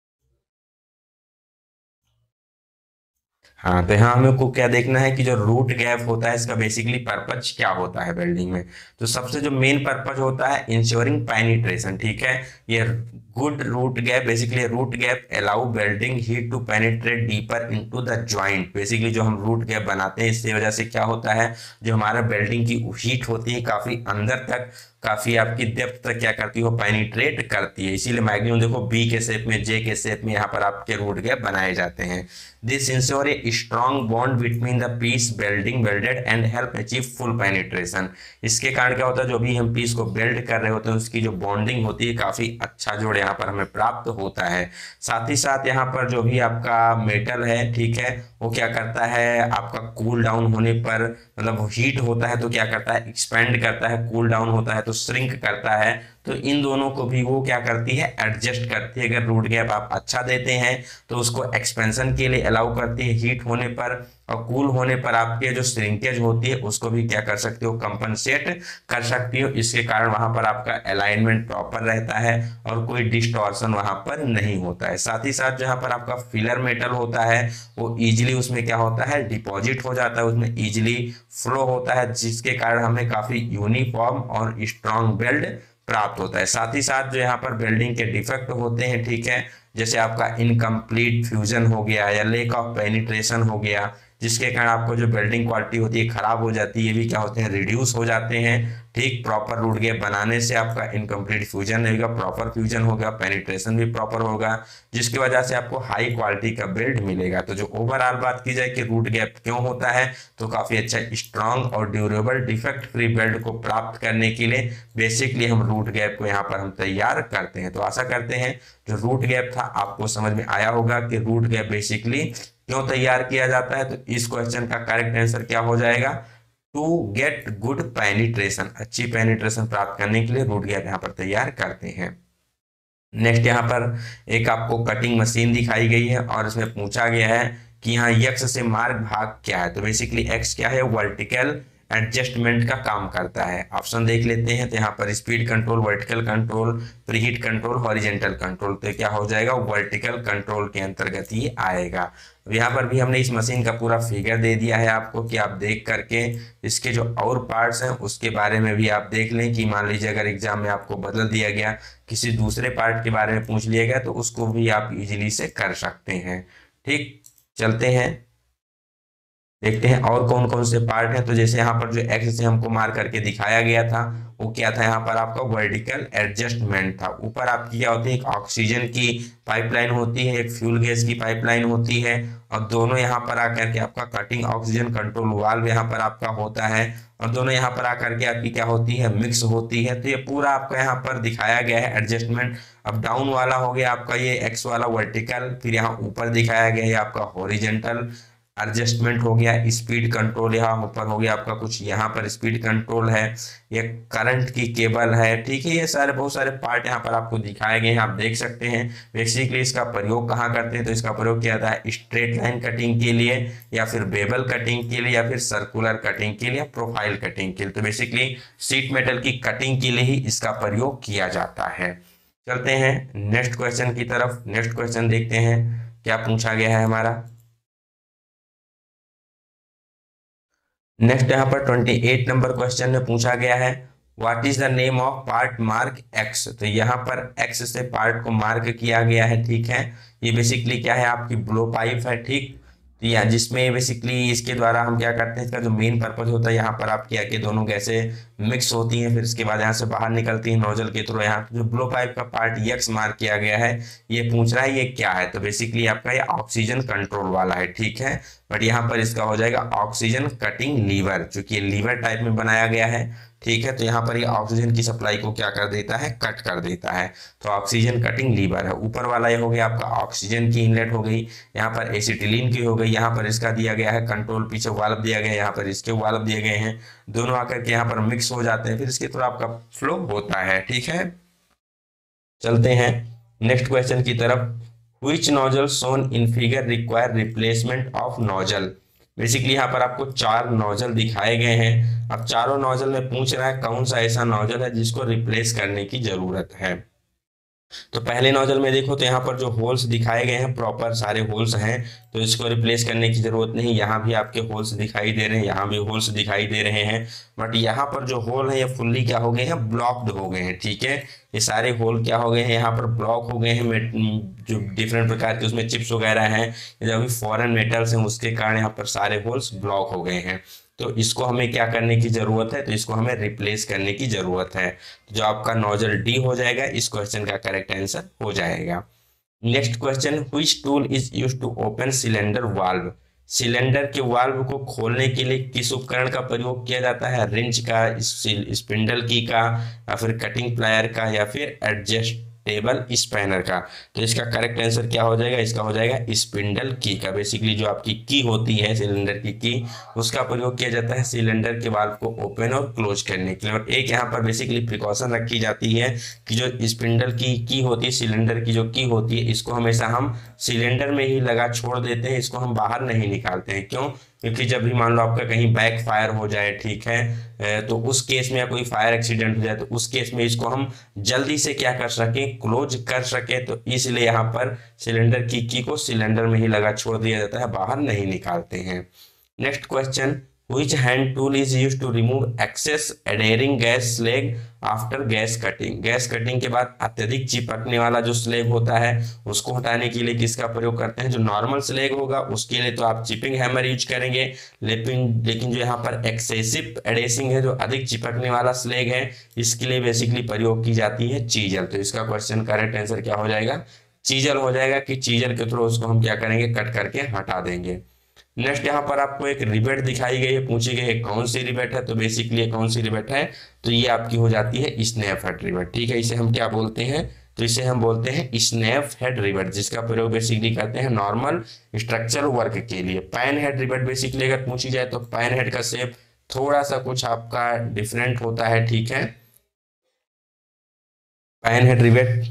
हाँ, तो यहाँ हमें को क्या देखना है कि जो रूट गैप होता है इसका बेसिकली पर्पज क्या होता है बिल्डिंग में। तो सबसे जो मेन पर्पज होता है इंश्योरिंग पेनिट्रेशन, ठीक है। ये good root gap, basically root gap allow building heat to penetrate deeper into the joint. Basically जो हम रूट गैप बनाते हैं इसकी वजह से क्या होता है, जो हमारा बिल्डिंग की हीट होती है काफी अंदर तक, काफी आपकी डेप्थ तक क्या करती है, वो पेनिट्रेट करती है। इसीलिए मैक्सिमम देखो बी के शेप में, जे के शेप में यहाँ पर आपके रूट गैप बनाए जाते हैं। This ensure a strong bond between the piece building builded and help achieve full penetration. इसके कारण क्या होता है, जो भी हम पीस को बिल्ड कर रहे होते हैं उसकी जो बॉन्डिंग होती है काफी अच्छा जोड़ यहाँ पर हमें प्राप्त होता है। साथ ही साथ यहाँ पर जो भी आपका मेटल है, ठीक है, वो क्या करता है, आपका कूल डाउन होने पर, मतलब हीट होता है तो क्या करता है, एक्सपेंड करता है, कूल डाउन होता है तो श्रिंक करता है। तो इन दोनों को भी वो क्या करती है, एडजस्ट करती है। अगर रूट गैप आप अच्छा देते हैं तो उसको एक्सपेंशन के लिए अलाउ करती है हीट होने पर, और कूल होने पर आपके जो श्रिंकेज होती है उसको भी क्या कर सकते हो, कंपनसेट कर सकती हो। इसके कारण वहां पर आपका अलाइनमेंट प्रॉपर रहता है और कोई डिस्टॉर्शन वहां पर नहीं होता है। साथ ही साथ जहां पर आपका फिलर मेटल होता है वो इजिली उसमें क्या होता है, डिपॉजिट हो जाता है, उसमें इजिली फ्लो होता है, जिसके कारण हमें काफी यूनिफॉर्म और स्ट्रॉन्ग बिल्ड प्राप्त होता है। साथ ही साथ जो यहाँ पर बिल्डिंग के डिफेक्ट होते हैं, ठीक है, जैसे आपका इनकम्प्लीट फ्यूजन हो गया या लेक ऑफ पेनिट्रेशन हो गया, जिसके कारण आपको जो बिल्डिंग क्वालिटी होती है खराब हो जाती है, ये भी क्या होते हैं, रिड्यूस हो जाते हैं। ठीक, प्रॉपर रूट गैप बनाने से आपका इनकम्प्लीट फ्यूजन रहेगा, प्रॉपर फ्यूजन होगा, पेनिट्रेशन भी प्रॉपर होगा, जिसकी वजह से आपको हाई क्वालिटी का बिल्ड मिलेगा। तो जो ओवरऑल बात की जाए कि रूट गैप क्यों होता है, तो काफी अच्छा स्ट्रॉन्ग और ड्यूरेबल डिफेक्ट फ्री बिल्ड को प्राप्त करने के लिए बेसिकली हम रूट गैप को यहाँ पर हम तैयार करते हैं। तो आशा करते हैं जो रूट गैप था आपको समझ में आया होगा कि रूट गैप बेसिकली क्यों तैयार किया जाता है। तो इस क्वेश्चन का करेक्ट आंसर क्या हो जाएगा, टू गेट गुड पेनिट्रेशन, अच्छी पेनिट्रेशन प्राप्त करने के लिए रूट गैप यहाँ पर तैयार करते हैं। नेक्स्ट यहाँ पर एक आपको कटिंग मशीन दिखाई गई है और इसमें पूछा गया है कि यहाँ यक्स से मार्ग भाग क्या है। तो बेसिकली एक्स क्या है, वर्टिकल एडजस्टमेंट का काम करता है। ऑप्शन देख लेते हैं, तो यहाँ पर speed control, vertical control, preheat control, horizontal control, तो क्या हो जाएगा, वर्टिकल कंट्रोल के अंतर्गत ही आएगा। यहाँ पर भी हमने इस मशीन का पूरा फिगर दे दिया है आपको कि आप देख करके इसके जो और पार्ट्स हैं उसके बारे में भी आप देख लें कि मान लीजिए अगर एग्जाम में आपको बदल दिया गया, किसी दूसरे पार्ट के बारे में पूछ लिया गया, तो उसको भी आप इजीली से कर सकते हैं। ठीक, चलते हैं देखते हैं और कौन कौन से पार्ट हैं। तो जैसे यहाँ पर जो एक्स से हमको मार करके दिखाया गया था वो क्या था, यहाँ पर आपका वर्टिकल एडजस्टमेंट था। ऊपर आपकी क्या होती है, एक ऑक्सीजन की पाइपलाइन होती है, एक फ्यूल गैस की पाइपलाइन होती है, और दोनों यहाँ पर आकर के आपका कटिंग ऑक्सीजन कंट्रोल वाल्व यहाँ पर आपका होता है, और दोनों यहाँ पर आकर के आपकी क्या होती है, मिक्स होती है। तो ये पूरा आपका यहाँ पर दिखाया गया है एडजस्टमेंट। अब डाउन वाला हो गया आपका ये एक्स वाला वर्टिकल, फिर यहाँ ऊपर दिखाया गया है आपका हॉरिजेंटल एडजस्टमेंट हो गया, स्पीड कंट्रोल यहाँ ऊपर हो गया आपका, कुछ यहाँ पर स्पीड कंट्रोल है, ये करंट की केबल है। ठीक है, ये सारे बहुत सारे पार्ट यहाँ पर आपको दिखाए गए हैं, आप देख सकते हैं। बेसिकली इसका प्रयोग कहाँ करते हैं, तो इसका प्रयोग किया जाता है स्ट्रेट लाइन कटिंग के लिए, या फिर बेबल कटिंग के लिए, या फिर सर्कुलर कटिंग के लिए, प्रोफाइल कटिंग के लिए। तो बेसिकली शीट मेटल की कटिंग के लिए ही इसका प्रयोग किया जाता है। चलते हैं नेक्स्ट क्वेश्चन की तरफ। नेक्स्ट क्वेश्चन देखते हैं क्या पूछा गया है हमारा। नेक्स्ट यहाँ पर 28 नंबर क्वेश्चन में पूछा गया है, what is the name of part mark X. तो यहाँ पर एक्स से पार्ट को मार्क किया गया है, ठीक है। ये बेसिकली क्या है, आपकी ब्लो पाइप है, ठीक। तो या जिसमें बेसिकली इसके द्वारा हम क्या करते हैं, इसका जो मेन पर्पज होता है, यहाँ पर आप क्या कि दोनों गैसें मिक्स होती हैं, फिर इसके बाद यहाँ से बाहर निकलती हैं नोजल के थ्रू। यहाँ जो ब्लो पाइप का पार्ट एक्स मार्क किया गया है, ये पूछ रहा है ये क्या है। तो बेसिकली आपका ये ऑक्सीजन कंट्रोल वाला है, ठीक है। बट यहाँ पर इसका हो जाएगा ऑक्सीजन कटिंग लीवर, चूंकि ये लीवर टाइप में बनाया गया है, ठीक है। तो यहाँ पर ये ऑक्सीजन की सप्लाई को क्या कर देता है, कट कर देता है। तो ऑक्सीजन कटिंग लीवर है। ऊपर वाला ये हो गया आपका ऑक्सीजन की इनलेट हो गई, यहाँ पर एसिटिलीन की हो गई, यहाँ पर इसका दिया गया है कंट्रोल, पीछे वाल्व दिया गया है, यहाँ पर इसके वाल्व दिए गए हैं, दोनों आकर के यहाँ पर मिक्स हो जाते हैं, फिर इसके थ्रू आपका फ्लो होता है। ठीक है, चलते हैं नेक्स्ट क्वेश्चन की तरफ। Which nozzle shown in figure require replacement of nozzle. Basically यहाँ पर आपको 4 नोजल दिखाए गए हैं। अब चारों नोजल में पूछ रहा है कौन सा ऐसा नोजल है जिसको रिप्लेस करने की जरूरत है। तो पहले नोजल में देखो तो यहाँ पर जो होल्स दिखाए गए हैं प्रॉपर सारे होल्स हैं, तो इसको रिप्लेस करने की जरूरत नहीं। यहाँ भी आपके होल्स दिखाई दे रहे हैं, यहाँ भी होल्स दिखाई दे रहे हैं, बट यहाँ पर जो होल है ये फुल्ली क्या हो गए हैं, ब्लॉक्ड हो गए हैं। ठीक है, ये सारे होल क्या हो गए हैं, यहाँ पर ब्लॉक हो गए हैं। जो डिफरेंट प्रकार के उसमें चिप्स वगैरह हैं, जो अभी फॉरेन मेटल्स हैं, उसके कारण यहाँ पर सारे होल्स ब्लॉक हो गए हैं। तो इसको हमें क्या करने की जरूरत है, तो इसको हमें रिप्लेस करने की जरूरत है। तो जो आपका नोजल डी हो जाएगा, इस क्वेश्चन का करेक्ट आंसर हो जाएगा। Next question, which tool is used to open cylinder valve. Cylinder के वाल्व को खोलने के लिए किस उपकरण का प्रयोग किया जाता है, रिंच का, स्पिंडल की का, या फिर कटिंग प्लायर का, या फिर एडजस्टेबल स्पैनर का। तो इसका करेक्ट आंसर क्या हो जाएगा, इसका हो जाएगा स्पिंडल की का। बेसिकली जो आपकी की होती है सिलेंडर की उसका प्रयोग किया जाता है सिलेंडर के वाल्व को ओपन और क्लोज करने के लिए। और एक यहाँ पर बेसिकली प्रिकॉशन रखी जाती है कि जो स्पिंडल की होती है, सिलेंडर की जो की होती है, इसको हमेशा हम सिलेंडर में ही लगा छोड़ देते हैं, इसको हम बाहर नहीं निकालते हैं। क्यों, क्योंकि जब भी मान लो आपका कहीं बैक फायर हो जाए, ठीक है, तो उस केस में या कोई फायर एक्सीडेंट हो जाए, तो उस केस में इसको हम जल्दी से क्या कर सकें, क्लोज कर सके। तो इसलिए यहाँ पर सिलेंडर की को सिलेंडर में ही लगा छोड़ दिया जाता है, बाहर नहीं निकालते हैं। Next question, which hand tool is used to remove excess adhering gas slag after gas cutting। Gas cutting के बाद अत्यधिक चिपकने वाला जो स्लैग होता है उसको हटाने के लिए किसका प्रयोग करते हैं। जो नॉर्मल स्लैग होगा उसके लिए तो आप चिपिंग हैमर यूज करेंगे, लेकिन जो यहाँ पर एक्सेसिव एडेसिंग है, जो अधिक चिपकने वाला स्लैग है, इसके लिए बेसिकली प्रयोग की जाती है चीजल। तो इसका क्वेश्चन करेक्ट आंसर क्या हो जाएगा, चीजल हो जाएगा, कि चीजल के थ्रू उसको हम क्या करेंगे, कट करके हटा देंगे। नेक्स्ट यहाँ पर आपको एक रिबेट दिखाई गई है, पूछी गई है कौन सी रिबेट है। तो बेसिकली कौन सी रिबेट है, तो ये आपकी हो जाती है स्नैप हेड रिबेट। ठीक है, इसे हम क्या बोलते हैं, तो इसे हम बोलते हैं स्नैप हेड रिबेट, जिसका प्रयोग बेसिकली करते हैं नॉर्मल स्ट्रक्चरल वर्क के लिए। पैन हेड रिबेट बेसिकली अगर पूछी जाए तो पैन हेड का शेप थोड़ा सा कुछ आपका डिफरेंट होता है। ठीक है, पैन हेड रिबेट,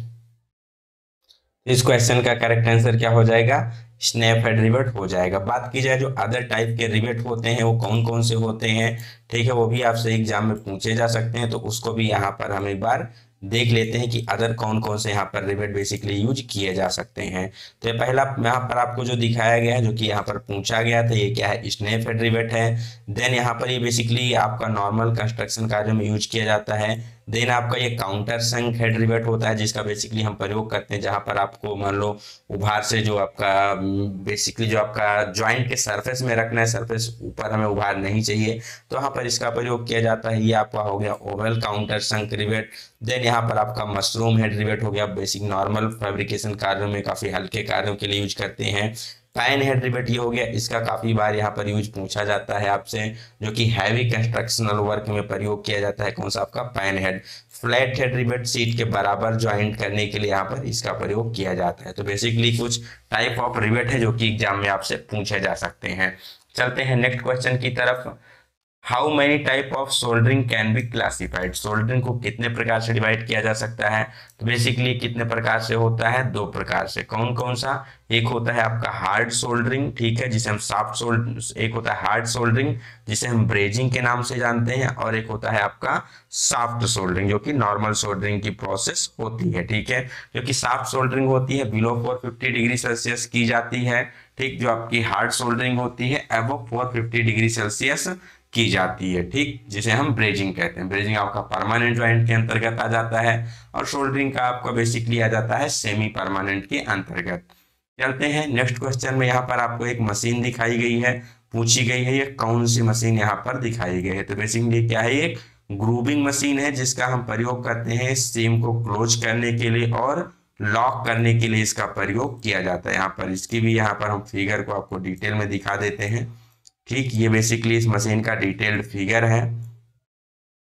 इस क्वेश्चन का करेक्ट आंसर क्या हो जाएगा, स्नैप हेड रिबेट हो जाएगा। बात की जाए जो अदर टाइप के रिबेट होते हैं वो कौन कौन से होते हैं, ठीक है, वो भी आपसे एग्जाम में पूछे जा सकते हैं। तो उसको भी यहाँ पर हम एक बार देख लेते हैं कि अदर कौन कौन से यहाँ पर रिबेट बेसिकली यूज किए जा सकते हैं। तो ये पहला यहाँ पर आपको जो दिखाया गया है, जो कि यहाँ पर पूछा गया था, ये क्या है, स्नैप हेड रिबेट है। देन यहाँ पर ये बेसिकली आपका नॉर्मल कंस्ट्रक्शन कार्य में यूज किया जाता है। देन आपका ये काउंटर संक हेड रिबेट होता है, जिसका बेसिकली हम प्रयोग करते हैं जहां पर आपको मान लो उभार से जो आपका बेसिकली जो आपका जॉइंट के सरफेस में रखना है, सरफेस ऊपर हमें उभार नहीं चाहिए, तो वहां पर इसका प्रयोग किया जाता है। ये आपका हो गया oval countersunk rivet. Then यहाँ पर आपका मशरूम हेड रिबेट हो गया, बेसिक नॉर्मल फैब्रिकेशन कार्यों में, काफी हल्के कार्यों के लिए यूज करते हैं। पैन हेड रिबेट ये हो गया, इसका काफी बार यहाँ पर यूज पूछा जाता है आपसे, जो कि हैवी कंस्ट्रक्शनल वर्क में प्रयोग किया जाता है। कौन सा आपका, pan head. Flat head rivet sheet के बराबर ज्वाइंट करने के लिए यहाँ पर इसका प्रयोग किया जाता है। तो बेसिकली कुछ टाइप ऑफ रिबेट है जो कि एग्जाम में आपसे पूछे जा सकते हैं। चलते हैं नेक्स्ट क्वेश्चन की तरफ। How many type of soldering can be classified. Soldering को कितने प्रकार से डिवाइड किया जा सकता है, तो बेसिकली कितने प्रकार से होता है, 2 प्रकार से। कौन कौन सा, एक होता है आपका हार्ड सोल्डरिंग, ठीक है, जिसे हम सॉफ्ट सोल्ड, एक होता है हार्ड सोल्डरिंग जिसे हम ब्रेजिंग के नाम से जानते हैं, और एक होता है आपका सॉफ्ट सोल्डरिंग जो कि नॉर्मल सोल्डरिंग की प्रोसेस होती है। ठीक है, जो कि सॉफ्ट सोल्डरिंग होती है बिलो 450 डिग्री सेल्सियस की जाती है। ठीक, जो आपकी हार्ड सोल्डरिंग होती है अबव 450 डिग्री सेल्सियस की जाती है। ठीक, जिसे हम ब्रेजिंग कहते हैं। ब्रेजिंग आपका परमानेंट ज्वाइंट के अंतर्गत आ जाता है, और सोल्डरिंग का आपका बेसिकली आ जाता है सेमी परमानेंट के अंतर्गत। चलते हैं नेक्स्ट क्वेश्चन में। यहाँ पर आपको एक मशीन दिखाई गई है, पूछी गई है ये कौन सी मशीन यहाँ पर दिखाई गई है। तो बेसिकली क्या है, एक ग्रूविंग मशीन है, जिसका हम प्रयोग करते हैं सीम को क्लोज करने के लिए और लॉक करने के लिए इसका प्रयोग किया जाता है। यहाँ पर इसकी भी यहाँ पर हम फिगर को आपको डिटेल में दिखा देते हैं। ठीक, ये बेसिकली इस मशीन का डिटेल्ड फिगर है।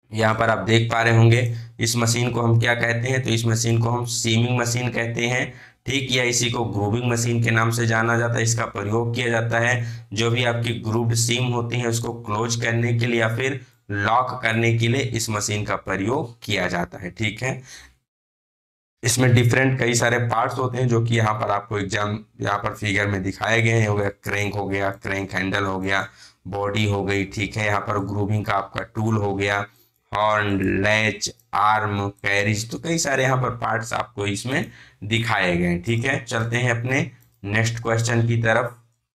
यहाँ पर आप देख पा रहे होंगे इस मशीन को हम क्या कहते हैं, तो इस मशीन को हम सीमिंग मशीन कहते हैं, ठीक, या इसी को ग्रूविंग मशीन के नाम से जाना जाता है। इसका प्रयोग किया जाता है जो भी आपकी ग्रूव्ड सीम होती है उसको क्लोज करने के लिए या फिर लॉक करने के लिए इस मशीन का प्रयोग किया जाता है, ठीक है। इसमें डिफरेंट कई सारे पार्ट्स होते हैं जो कि यहाँ पर आपको यहाँ पर फिगर में दिखाए गए हैं। हो गया क्रैंक, हो गया क्रैंक हैंडल, हो गया बॉडी हो गई, ठीक है। यहाँ पर ग्रूविंग का आपका टूल हो गया, हॉर्न, लैच, आर्म, कैरिज, तो कई सारे यहाँ पर पार्ट्स आपको इसमें दिखाए गए हैं, ठीक है। चलते हैं अपने नेक्स्ट क्वेश्चन की तरफ।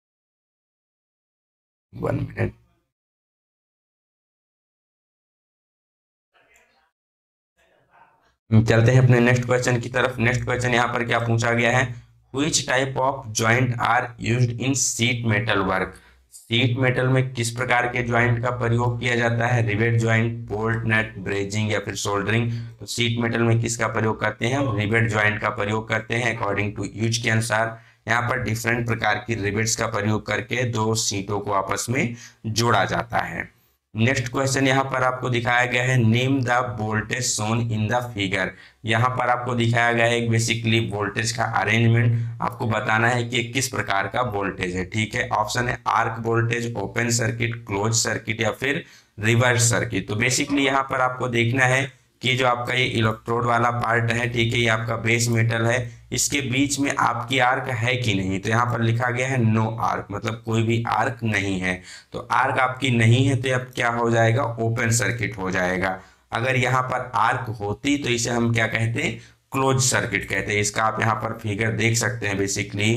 1 मिनट। चलते हैं अपने नेक्स्ट क्वेश्चन की तरफ। नेक्स्ट क्वेश्चन यहाँ पर क्या पूछा गया है, which type of joint are used in sheet metal work. Sheet metal में किस प्रकार के जॉइंट का प्रयोग किया जाता है, rivet joint, bolt, nut, brazing या फिर सोल्डरिंग। तो सीट मेटल में किसका प्रयोग करते हैं, हम रिवेट जॉइंट का प्रयोग करते हैं। अकॉर्डिंग टू यूज के अनुसार यहाँ पर डिफरेंट प्रकार की रिवेट्स का प्रयोग करके दो सीटों को आपस में जोड़ा जाता है। नेक्स्ट क्वेश्चन यहाँ पर आपको दिखाया गया है, name the voltage shown in the figure. यहाँ पर आपको दिखाया गया है एक बेसिकली वोल्टेज का अरेंजमेंट, आपको बताना है कि किस प्रकार का वोल्टेज है, ठीक है। ऑप्शन है arc voltage, open circuit, close circuit या फिर रिवर्स सर्किट। तो बेसिकली यहाँ पर आपको देखना है कि जो आपका ये इलेक्ट्रोड वाला पार्ट है, ठीक है, ये आपका बेस मेटल है, इसके बीच में आपकी आर्क है कि नहीं। तो यहाँ पर लिखा गया है नो आर्क, मतलब कोई भी आर्क नहीं है। तो आर्क आपकी नहीं है तो अब क्या हो जाएगा, ओपन सर्किट हो जाएगा। अगर यहाँ पर आर्क होती तो इसे हम क्या कहते हैं, क्लोज सर्किट कहते हैं। इसका आप यहाँ पर फिगर देख सकते हैं। बेसिकली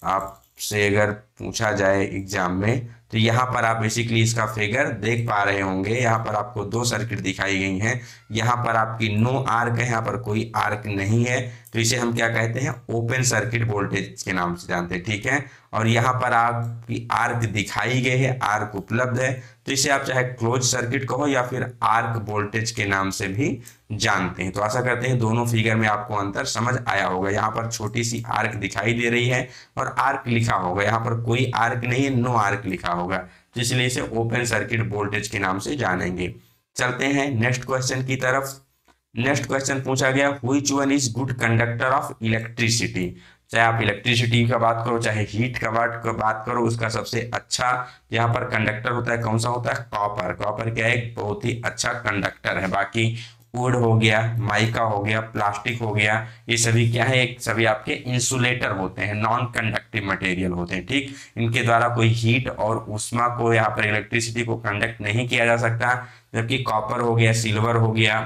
आपसे अगर पूछा जाए एग्जाम में तो यहाँ पर आप बेसिकली इसका फिगर देख पा रहे होंगे। यहाँ पर आपको दो सर्किट दिखाई गई हैं, यहाँ पर आपकी नो आर्क है, यहाँ पर कोई आर्क नहीं है, तो इसे हम क्या कहते हैं, ओपन सर्किट वोल्टेज के नाम से जानते हैं, ठीक है। और यहाँ पर आपकी आर्क दिखाई गई है, आर्क उपलब्ध है, तो इसे आप चाहे क्लोज सर्किट कहो या फिर आर्क वोल्टेज के नाम से भी जानते हैं। तो आशा करते हैं दोनों फिगर में आपको अंतर समझ आया होगा। यहाँ पर छोटी सी आर्क दिखाई दे रही है और आर्क लिखा होगा, यहाँ पर कोई आर्क नहीं है, नो आर्क लिखा होगा, तो इसलिए इसे ओपन सर्किट वोल्टेज के नाम से जानेंगे। चलते हैं नेक्स्ट क्वेश्चन की तरफ। नेक्स्ट क्वेश्चन पूछा गया, which one is good conductor of electricity. चाहे आप इलेक्ट्रिसिटी का बात करो चाहे हीट का बात करो, उसका सबसे अच्छा यहाँ पर कंडक्टर होता है, कौन सा होता है, कॉपर। कॉपर क्या है, एक बहुत ही अच्छा कंडक्टर है। बाकी वुड हो गया, माइका हो गया, प्लास्टिक हो गया, ये सभी क्या है, एक सभी आपके इंसुलेटर होते हैं, नॉन कंडक्टिव मटेरियल होते हैं, ठीक। इनके द्वारा कोई हीट और ऊष्मा को यहाँ पर इलेक्ट्रिसिटी को कंडक्ट नहीं किया जा सकता। जबकि कॉपर हो गया, सिल्वर हो गया,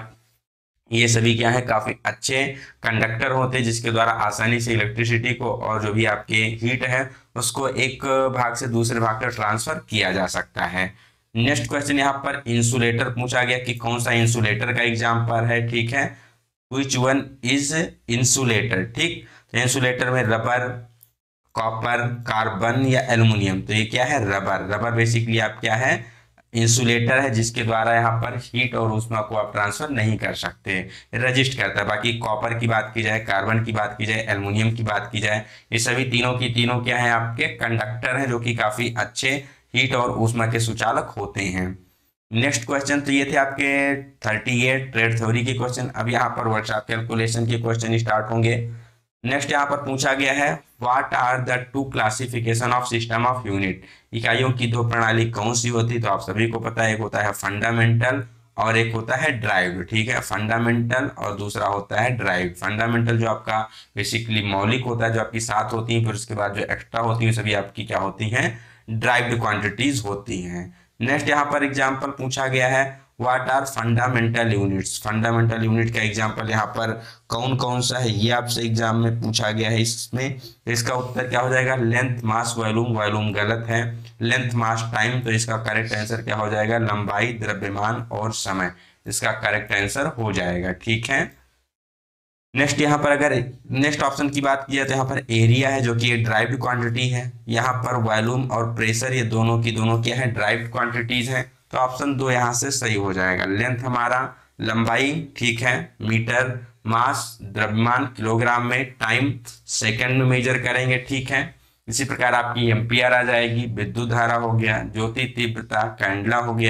ये सभी क्या है, काफी अच्छे कंडक्टर होते हैं जिसके द्वारा आसानी से इलेक्ट्रिसिटी को और जो भी आपके हीट है उसको एक भाग से दूसरे भाग तक ट्रांसफर किया जा सकता है। नेक्स्ट क्वेश्चन यहाँ पर इंसुलेटर पूछा गया कि कौन सा इंसुलेटर का एग्जाम्पल है, ठीक है। विच वन इज इंसुलेटर, ठीक। तो इंसुलेटर में रबर, कॉपर, कार्बन या एल्युमिनियम। तो ये क्या है, रबर। रबर बेसिकली आप क्या है, इंसुलेटर है जिसके द्वारा यहाँ पर हीट और ऊष्मा को आप ट्रांसफर नहीं कर सकते, रजिस्ट करता है। बाकी कॉपर की बात की जाए, कार्बन की बात की जाए, एल्युमिनियम की बात की जाए, ये सभी तीनों की तीनों क्या है, आपके कंडक्टर हैं जो कि काफी अच्छे हीट और ऊष्मा के सुचालक होते हैं। नेक्स्ट क्वेश्चन, तो ये थे आपके 38 ट्रेड थ्योरी के क्वेश्चन। अब यहाँ पर वर्कशॉप कैलकुलेशन के क्वेश्चन स्टार्ट होंगे। नेक्स्ट यहाँ पर पूछा गया है, what are the two classification of system of unit. इकाइयों की दो प्रणाली कौन सी होती है, तो आप सभी को पता है, एक होता है फंडामेंटल और एक होता है ड्राइव्ड, ठीक है। फंडामेंटल और दूसरा होता है ड्राइव्ड। फंडामेंटल जो आपका बेसिकली मौलिक होता है, जो आपकी साथ होती है, फिर उसके बाद जो एक्स्ट्रा होती है सभी आपकी क्या होती हैं, ड्राइव्ड क्वांटिटीज होती हैं। नेक्स्ट यहाँ पर एग्जाम्पल पूछा गया है, what are fundamental units. Fundamental unit का एग्जांपल यहाँ पर कौन कौन सा है, ये आपसे एग्जाम में पूछा गया है। इसमें इसका उत्तर क्या हो जाएगा, लेंथ, मास, वॉल्यूम। वॉल्यूम गलत है, लेंथ, मास, टाइम। तो इसका करेक्ट आंसर क्या हो जाएगा, लंबाई, द्रव्यमान और समय। इसका करेक्ट आंसर हो जाएगा, ठीक है। नेक्स्ट यहाँ पर अगर नेक्स्ट ऑप्शन की बात की जाए तो यहाँ पर एरिया है जो कि ड्राइव्ड क्वांटिटी है। यहाँ पर वॉल्यूम और प्रेशर ये दोनों की दोनों क्या है, ड्राइव्ड क्वांटिटीज हैं। तो ऑप्शन 2 यहाँ से सही हो जाएगा। लेंथ हमारा लंबाई, ठीक है, मीटर, मास द्रव्यमान किलोग्राम में, टाइम सेकंड में मेजर करेंगे, ठीक है। इसी प्रकार आपकी एम्पियर आ जाएगी, विद्युत धारा हो गया, ज्योति तीव्रता कैंडला हो गया,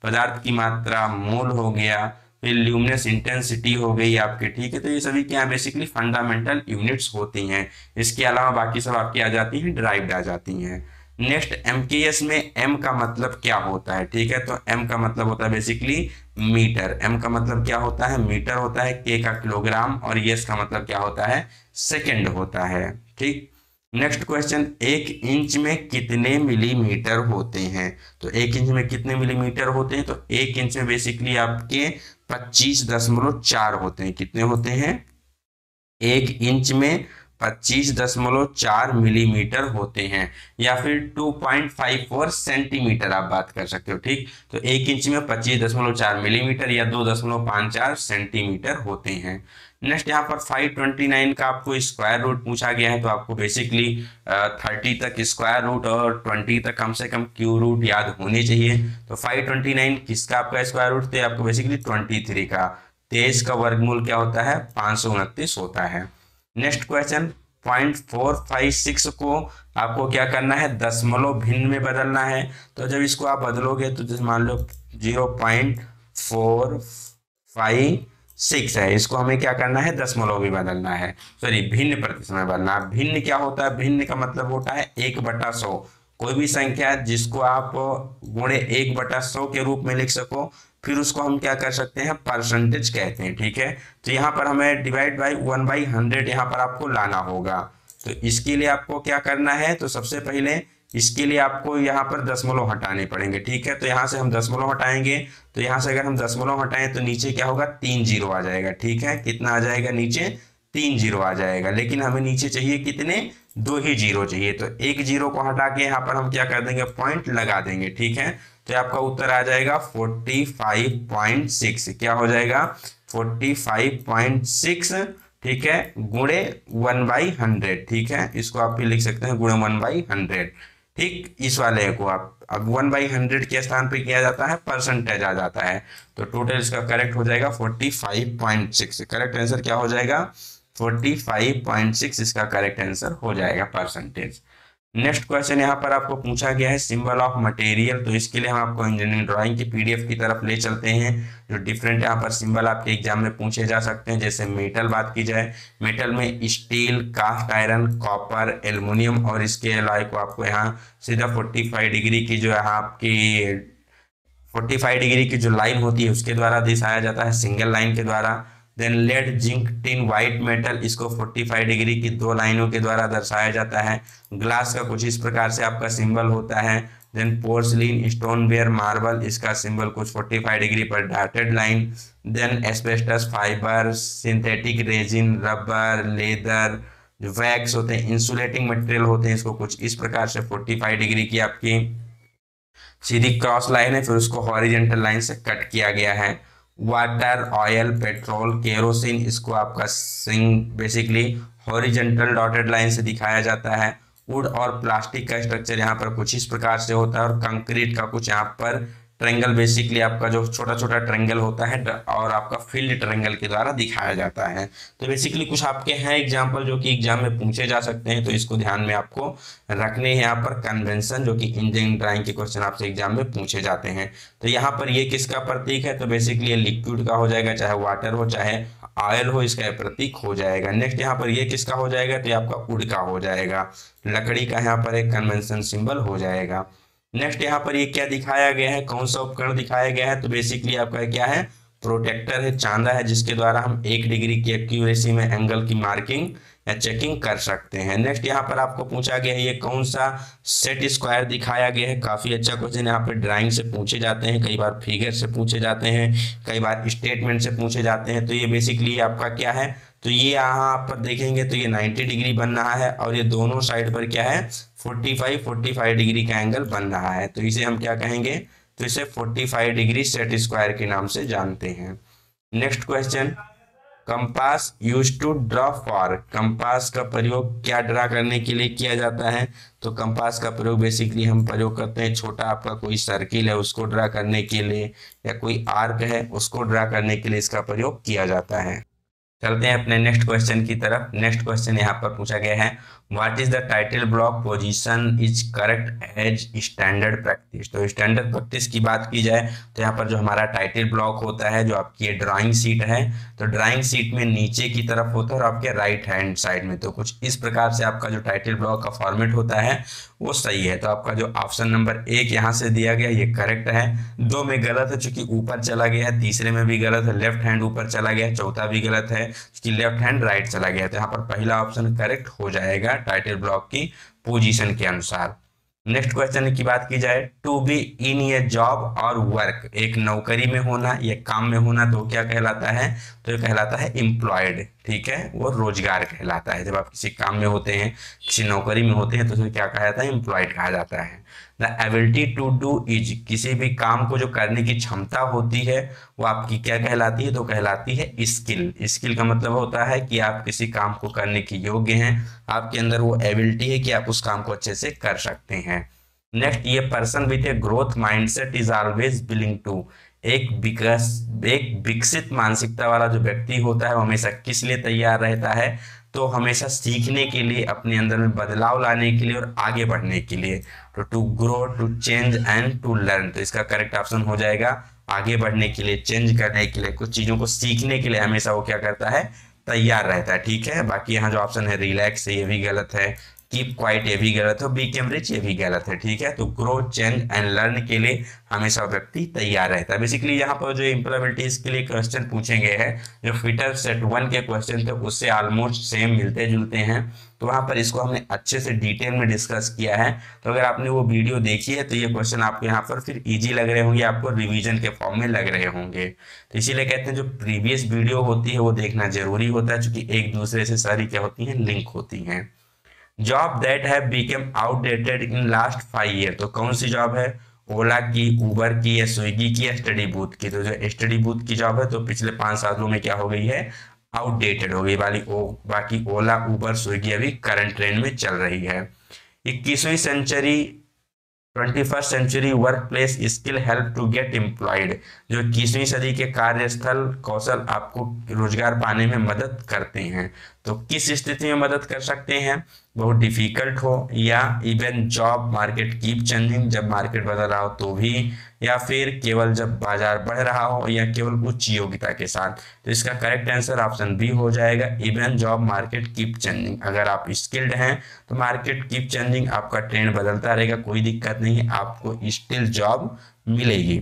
पदार्थ की मात्रा मोल हो गया, फिर ल्यूमिनस इंटेंसिटी हो गई आपके, ठीक है। तो ये सभी क्या बेसिकली फंडामेंटल यूनिट्स होती हैं। इसके अलावा बाकी सब आपकी आ जाती हैं, डिराइव्ड आ जाती हैं। नेक्स्ट एमकेएस में एम का मतलब क्या होता है, ठीक है। तो एम का मतलब होता है बेसिकली मीटर, एम का मतलब क्या होता है, मीटर होता है, के का किलोग्राम, और एस का मतलब क्या होता है, सेकंड होता है, ठीक। नेक्स्ट क्वेश्चन, एक इंच में कितने मिलीमीटर होते हैं। तो एक इंच में कितने मिलीमीटर होते हैं, तो एक इंच में बेसिकली आपके 25.4 होते हैं। कितने होते हैं, एक इंच में 25.4 मिलीमीटर होते हैं, या फिर 2.54 सेंटीमीटर आप बात कर सकते हो, ठीक। तो एक इंच में 25.4 मिलीमीटर या 2.54 सेंटीमीटर होते हैं। नेक्स्ट यहाँ पर 529 का आपको स्क्वायर रूट पूछा गया है। तो आपको बेसिकली 30 तक स्क्वायर रूट और 20 तक कम से कम क्यू रूट याद होने चाहिए। तो 529 किसका आपका स्क्वायर रूट, तो आपको बेसिकली 23 का, 23 का वर्गमूल क्या होता है, 529 होता है। नेक्स्ट क्वेश्चन, 0.456 को आपको क्या करना है, दशमलव भिन्न में बदलना है। तो जब इसको आप बदलोगे तो जैसे मान लो 0.456 है, इसको हमें क्या करना है, दशमलव में बदलना है, सॉरी भिन्न प्रतिशत में बदलना है। भिन्न क्या होता है, भिन्न का मतलब होता है 1/100। कोई भी संख्या जिसको आप गुणे 1/100 के रूप में लिख सको, फिर उसको हम क्या कर सकते हैं, परसेंटेज कहते हैं, ठीक है। तो यहाँ पर हमें डिवाइड बाई 1/100 यहाँ पर आपको लाना होगा। तो इसके लिए आपको क्या करना है, तो सबसे पहले इसके लिए आपको यहाँ पर दशमलव हटाने पड़ेंगे, ठीक है। तो यहाँ से हम दशमलव हटाएंगे, तो यहाँ से अगर हम दशमलव हटाएं तो नीचे क्या होगा, 3 जीरो आ जाएगा, ठीक है। कितना आ जाएगा, नीचे 3 जीरो आ जाएगा, लेकिन हमें नीचे चाहिए कितने, 2 ही जीरो चाहिए। तो एक जीरो को हटा के यहाँ पर हम क्या कर देंगे, पॉइंट लगा देंगे, ठीक है। तो आपका उत्तर आ जाएगा 45.6, क्या हो जाएगा, 45.6, ठीक है, गुणे 1/100, ठीक है। इसको आप भी लिख सकते हैं गुणे 1/100, ठीक। इस वाले को आप अब 1/100 के स्थान पे किया जाता है, परसेंटेज आ जाता है। तो टोटल इसका करेक्ट हो जाएगा 45.6। करेक्ट आंसर क्या हो जाएगा, 45.6 इसका करेक्ट आंसर हो जाएगा, परसेंटेज। नेक्स्ट क्वेश्चन यहाँ पर आपको पूछा गया है सिंबल ऑफ मटेरियल। तो इसके लिए हम आपको इंजीनियरिंग ड्राइंग की पीडीएफ की तरफ ले चलते हैं, जो डिफरेंट यहाँ पर सिंबल आपके एग्जाम में पूछे जा सकते हैं। जैसे मेटल बात की जाए, मेटल में steel, cast iron, copper, aluminium, और इसके अलावा को आपको यहाँ सीधा 45 डिग्री की जो यहाँ आपकी 45 डिग्री की जो लाइन होती है उसके द्वारा दर्शाया जाता है, सिंगल लाइन के द्वारा। Then lead, zinc, tin, white metal, इसको 45 डिग्री की 2 लाइनों के द्वारा दर्शाया जाता है। ग्लास का कुछ इस प्रकार से आपका सिंबल होता है। देन पोर्सलिन, स्टोनवेयर, मार्बल, इसका सिंबल कुछ 45 डिग्री पर dotted line. Then asbestos, fibre, synthetic resin, rubber, leather, जो वैक्स होते हैं, इंसुलेटिंग मटेरियल होते हैं, इसको कुछ इस प्रकार से 45 डिग्री की आपकी सीधी क्रॉस लाइन है, फिर उसको हॉरिजेंटल लाइन से कट किया गया है। वाटर, ऑयल, पेट्रोल, केरोसिन, इसको आपका सिंग बेसिकली हॉरिजेंटल डॉटेड लाइन से दिखाया जाता है। वुड और प्लास्टिक का स्ट्रक्चर यहाँ पर कुछ इस प्रकार से होता है, और कंक्रीट का कुछ यहाँ पर ट्रेंगल, बेसिकली आपका जो छोटा छोटा ट्रेंगल होता है और आपका फील्ड ट्रेंगल के द्वारा दिखाया जाता है। तो बेसिकली कुछ आपके हैं एग्जाम्पल जो कि एग्जाम में पूछे जा सकते हैं, तो इसको ध्यान में आपको रखने हैं। यहाँ पर कन्वेंशन, जो कि इंजीनियरिंग ड्राइंग के क्वेश्चन आपसे एग्जाम में पूछे जाते हैं। तो यहाँ पर ये किसका प्रतीक है, तो बेसिकली ये लिक्विड का हो जाएगा, चाहे वाटर हो चाहे ऑयल हो, इसका प्रतीक हो जाएगा। नेक्स्ट यहाँ पर ये किसका हो जाएगा, तो ये आपका वुड का हो जाएगा, लकड़ी का यहाँ पर एक कन्वेंशन सिंबल हो जाएगा। नेक्स्ट यहाँ पर ये क्या दिखाया गया है, कौन सा उपकरण दिखाया गया है, तो बेसिकली आपका क्या है, प्रोटेक्टर है, चांदा है, जिसके द्वारा हम 1 डिग्री की एक्यूरेसी में एंगल की मार्किंग या चेकिंग कर सकते हैं। नेक्स्ट यहाँ पर आपको पूछा गया है ये कौन सा सेट स्क्वायर दिखाया गया है। काफी अच्छा क्वेश्चन यहाँ पर ड्राइंग से पूछे जाते हैं, कई बार फिगर से पूछे जाते हैं, कई बार स्टेटमेंट से पूछे जाते हैं। तो ये बेसिकली आपका क्या है, तो ये यहाँ पर देखेंगे तो ये 90 डिग्री बन रहा है, और ये दोनों साइड पर क्या है 45 डिग्री का एंगल बन रहा है। तो इसे हम क्या कहेंगे, तो इसे 45 डिग्री सेट स्क्वायर के नाम से जानते हैं। Next question, compass use to draw for. Compass का प्रयोग क्या ड्रा करने के लिए किया जाता है, तो कंपास का प्रयोग बेसिकली हम प्रयोग करते हैं, छोटा आपका कोई सर्किल है उसको ड्रा करने के लिए, या कोई आर्क है उसको ड्रा करने के लिए इसका प्रयोग किया जाता है। चलते हैं अपने नेक्स्ट क्वेश्चन की तरफ। नेक्स्ट क्वेश्चन यहाँ पर पूछा गया है, what is the title block position is correct as standard practice. तो स्टैंडर्ड प्रैक्टिस की बात की जाए तो यहाँ पर जो हमारा टाइटल ब्लॉक होता है, जो आपकी ये ड्राइंग सीट है, तो ड्राइंग सीट में नीचे की तरफ होता है और आपके राइट हैंड साइड में। तो कुछ इस प्रकार से आपका जो टाइटल ब्लॉक का फॉर्मेट होता है वो सही है। तो आपका जो ऑप्शन नंबर 1 यहाँ से दिया गया ये करेक्ट है। 2 में गलत है चूंकि ऊपर चला गया है, तीसरे में भी गलत है, लेफ्ट हैंड ऊपर चला गया है, चौथा भी गलत है कि लेफ्ट हैंड राइट चला गया। तो यहाँ पर पहला ऑप्शन करेक्ट हो जाएगा टाइटल ब्लॉक की पोजीशन के अनुसार। नेक्स्ट क्वेश्चन की बात की जाए, to be in a job और वर्क, एक नौकरी में होना या काम में होना, तो क्या कहलाता है, तो ये कहलाता है एम्प्लॉयड। ठीक है, वो रोजगार कहलाता है। जब आप किसी काम में होते हैं, किसी नौकरी में होते हैं, तो उसे क्या कहा जाता है, एम्प्लॉयड कहा जाता है। The ability to do is, किसी भी काम को जो करने की क्षमता होती है वो आपकी क्या कहलाती है, तो कहलाती है स्किल। स्किल का मतलब होता है कि आप किसी काम को करने के योग्य हैं, आपके अंदर वो एबिलिटी है कि आप उस काम को अच्छे से कर सकते हैं। नेक्स्ट, ये person with a growth mindset is always willing to, एक विकसित मानसिकता वाला जो व्यक्ति होता है वो हमेशा किस लिए तैयार रहता है, तो हमेशा सीखने के लिए, अपने अंदर में बदलाव लाने के लिए और आगे बढ़ने के लिए। तो to grow, to change and to learn, तो इसका करेक्ट ऑप्शन हो जाएगा आगे बढ़ने के लिए, चेंज करने के लिए, कुछ चीजों को सीखने के लिए हमेशा वो क्या करता है, तैयार रहता है। ठीक है, बाकी यहाँ जो ऑप्शन है रिलैक्स है ये भी गलत है, कीप क्वाइट ये भी गलत है, बीकम रिच ये भी गलत है। ठीक है, तो ग्रो, चेंज एंड लर्न के लिए हमेशा व्यक्ति तैयार रहता है। बेसिकली यहाँ पर जो एम्प्लॉयबिलिटी के लिए क्वेश्चन पूछे गए हैं, जो फिटर सेट 1 के क्वेश्चन थे उससे ऑलमोस्ट सेम मिलते जुलते हैं। तो वहाँ पर इसको हमने अच्छे से डिटेल में डिस्कस किया है। तो अगर आपने वो वीडियो देखी है तो ये क्वेश्चन आपको यहाँ पर फिर ईजी लग रहे होंगे, आपको रिविजन के फॉर्म में लग रहे होंगे। तो इसीलिए कहते हैं जो प्रीवियस वीडियो होती है वो देखना जरूरी होता है, क्योंकि एक दूसरे से सारी क्या होती है, लिंक होती हैं। Job that have become outdated in last 5 year, तो कौन सी जॉब है, ओला की, उबर की, या स्विगी की, या स्टडी बूथ की। तो जो स्टडी बूथ की जॉब है तो पिछले 5 सालों में क्या हो गई है, आउटडेटेड हो गई वाली। बाकी ओला, उबर, स्विगी अभी करंट ट्रेंड में चल रही है। 21वीं century 21st century work place skill help to get employed, जो 21वीं सदी के कार्यस्थल कौशल आपको रोजगार पाने में मदद करते हैं। तो किस स्थिति में मदद कर सकते हैं, बहुत डिफिकल्ट हो, या even job market keep changing, जब मार्केट बदल रहा हो तो भी, या फिर केवल जब बाजार बढ़ रहा हो, या केवल उच्च योग्यता के साथ। तो इसका करेक्ट आंसर ऑप्शन बी हो जाएगा, even job market keep changing. अगर आप स्किल्ड हैं तो मार्केट कीप चेंजिंग, आपका ट्रेंड बदलता रहेगा, कोई दिक्कत नहीं है, आपको स्टिल जॉब मिलेगी।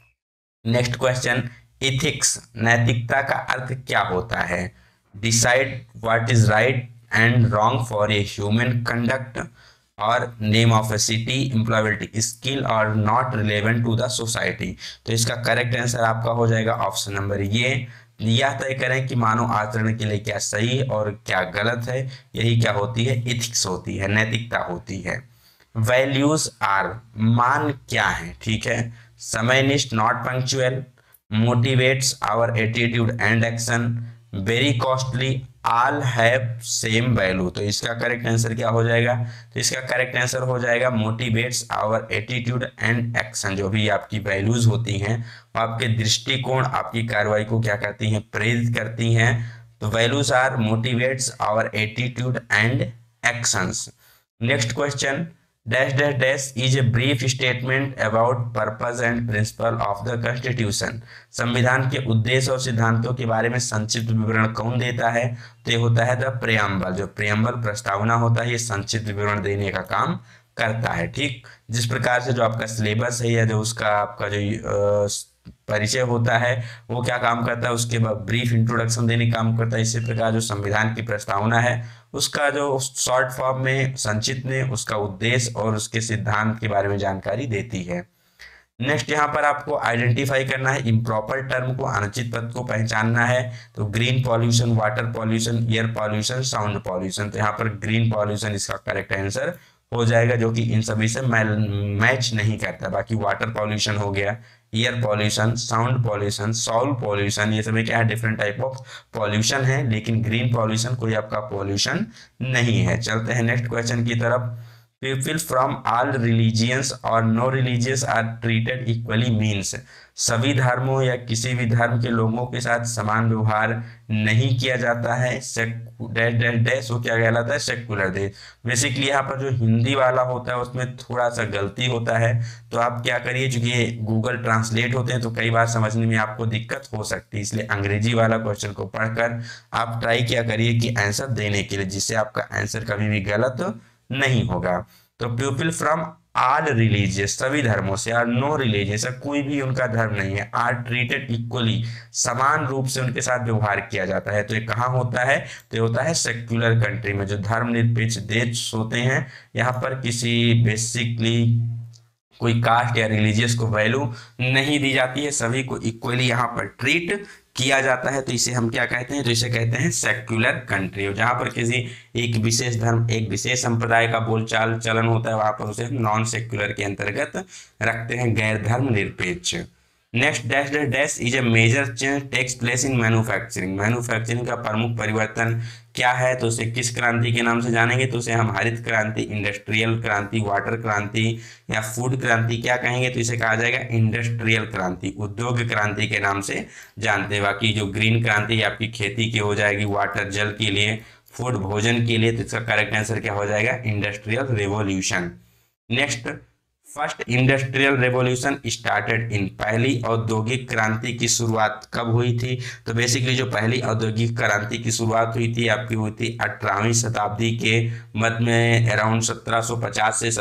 नेक्स्ट क्वेश्चन, इथिक्स, नैतिकता का अर्थ क्या होता है, decide what is right and wrong for a human conduct, और name of a city, employability skill, और not relevant to the society. तो इसका करेक्ट आंसर आपका हो जाएगा ऑप्शन नंबर ये, यह तय करें कि मानव आचरण के लिए क्या सही और क्या गलत है, यही क्या होती है, इथिक्स होती है, नैतिकता होती है। वैल्यूज आर, मान क्या है, ठीक है, समयनिष्ठ, not punctual, motivates our attitude and action, very costly, all have same value. तो इसका करेक्ट आंसर क्या हो जाएगा, तो इसका करेक्ट आंसर हो जाएगा motivates our attitude and action. जो भी आपकी वैल्यूज होती हैं वो आपके दृष्टिकोण, आपकी कार्रवाई को क्या करती हैं, प्रेरित करती हैं। तो values are motivates our attitude and actions. Next question, dash dash dash is a brief statement about purpose and principle of the constitution. संविधान के उद्देश्य और सिद्धांतों के बारे में संक्षिप्त विवरण कौन देता है, तो ये होता है द प्रेम्बल। जो प्रेम्बल प्रस्तावना होता है ये संक्षिप्त विवरण देने का काम करता है। ठीक, जिस प्रकार से जो आपका सिलेबस है या जो उसका आपका जो परिचय होता है वो क्या काम करता है, उसके बाद ब्रीफ इंट्रोडक्शन देने का काम करता है। इसी प्रकार जो संविधान की प्रस्तावना है उसका जो शॉर्ट फॉर्म में, संक्षिप्त में उसका उद्देश्य और उसके सिद्धांत के बारे में जानकारी देती है। नेक्स्ट यहाँ पर आपको आइडेंटिफाई करना है इम्प्रॉपर टर्म को, अनुचित पद को पहचानना है। तो green pollution, water pollution, air pollution, sound pollution. तो यहाँ पर ग्रीन पॉल्यूशन इसका करेक्ट आंसर हो जाएगा, जो कि इन सभी से मैच नहीं करता। बाकी वाटर पॉल्यूशन हो गया, air pollution, sound pollution, soil pollution, ये सभी क्या है, डिफरेंट टाइप ऑफ पॉल्यूशन है, लेकिन ग्रीन पॉल्यूशन कोई आपका पॉल्यूशन नहीं है। चलते हैं नेक्स्ट क्वेश्चन की तरफ। पीपल फ्रॉम ऑल रिलीजियंस और no religious are treated equally means सभी धर्मों या किसी भी धर्म के लोगों के साथ समान व्यवहार नहीं किया जाता है। डैश डैश डैश वो क्या कहलाता है, सेक्युलर देश। बेसिकली यहाँ पर जो हिंदी वाला होता है उसमें थोड़ा सा गलती होता है, तो आप क्या करिए, चूंकि गूगल ट्रांसलेट होते हैं तो कई बार समझने में आपको दिक्कत हो सकती है, इसलिए अंग्रेजी वाला क्वेश्चन को पढ़कर आप ट्राई क्या करिए कि आंसर देने के लिए, जिससे आपका आंसर कभी भी गलत नहीं होगा। तो पीपल फ्रॉम ऑल रिलीजियस सभी धर्मों से, और नो रिलीजियस कोई भी उनका धर्म नहीं है, आर ट्रीटेड इक्वली समान रूप से उनके साथ व्यवहार किया जाता है। तो ये कहाँ होता है, तो ये होता है सेक्युलर कंट्री में, जो धर्मनिरपेक्ष देश होते हैं। यहाँ पर किसी बेसिकली कोई कास्ट या रिलीजियस को वैल्यू नहीं दी जाती है, सभी को इक्वली यहाँ पर ट्रीट किया जाता है। तो इसे हम क्या कहते हैं, तो इसे कहते हैं सेक्युलर कंट्री। जहां पर किसी एक विशेष धर्म, एक विशेष संप्रदाय का बोलचाल चलन होता है, वहां पर उसे हम नॉन सेक्युलर के अंतर्गत रखते हैं, गैर धर्म निरपेक्ष। Next dash dash dash is a major change takes place in manufacturing. Manufacturing का प्रमुख परिवर्तन क्या है, तो उसे किस क्रांति के नाम से जानेंगे, तो उसे हम हरित क्रांति, इंडस्ट्रियल क्रांति, वाटर क्रांति या फूड क्रांति क्या कहेंगे, तो इसे कहा जाएगा इंडस्ट्रियल क्रांति, उद्योग क्रांति के नाम से जानते हैं। बाकी जो ग्रीन क्रांति है आपकी खेती की हो जाएगी, वाटर जल के लिए, फूड भोजन के लिए, तो इसका करेक्ट आंसर क्या हो जाएगा, industrial revolution. Next, first industrial revolution started in, पहली औद्योगिक क्रांति की शुरुआत कब हुई थी, तो बेसिकली जो पहली औद्योगिक क्रांति की शुरुआत हुई थी आपकी हुई थी 18वीं शताब्दी के मध्य में, अराउंड 1750 से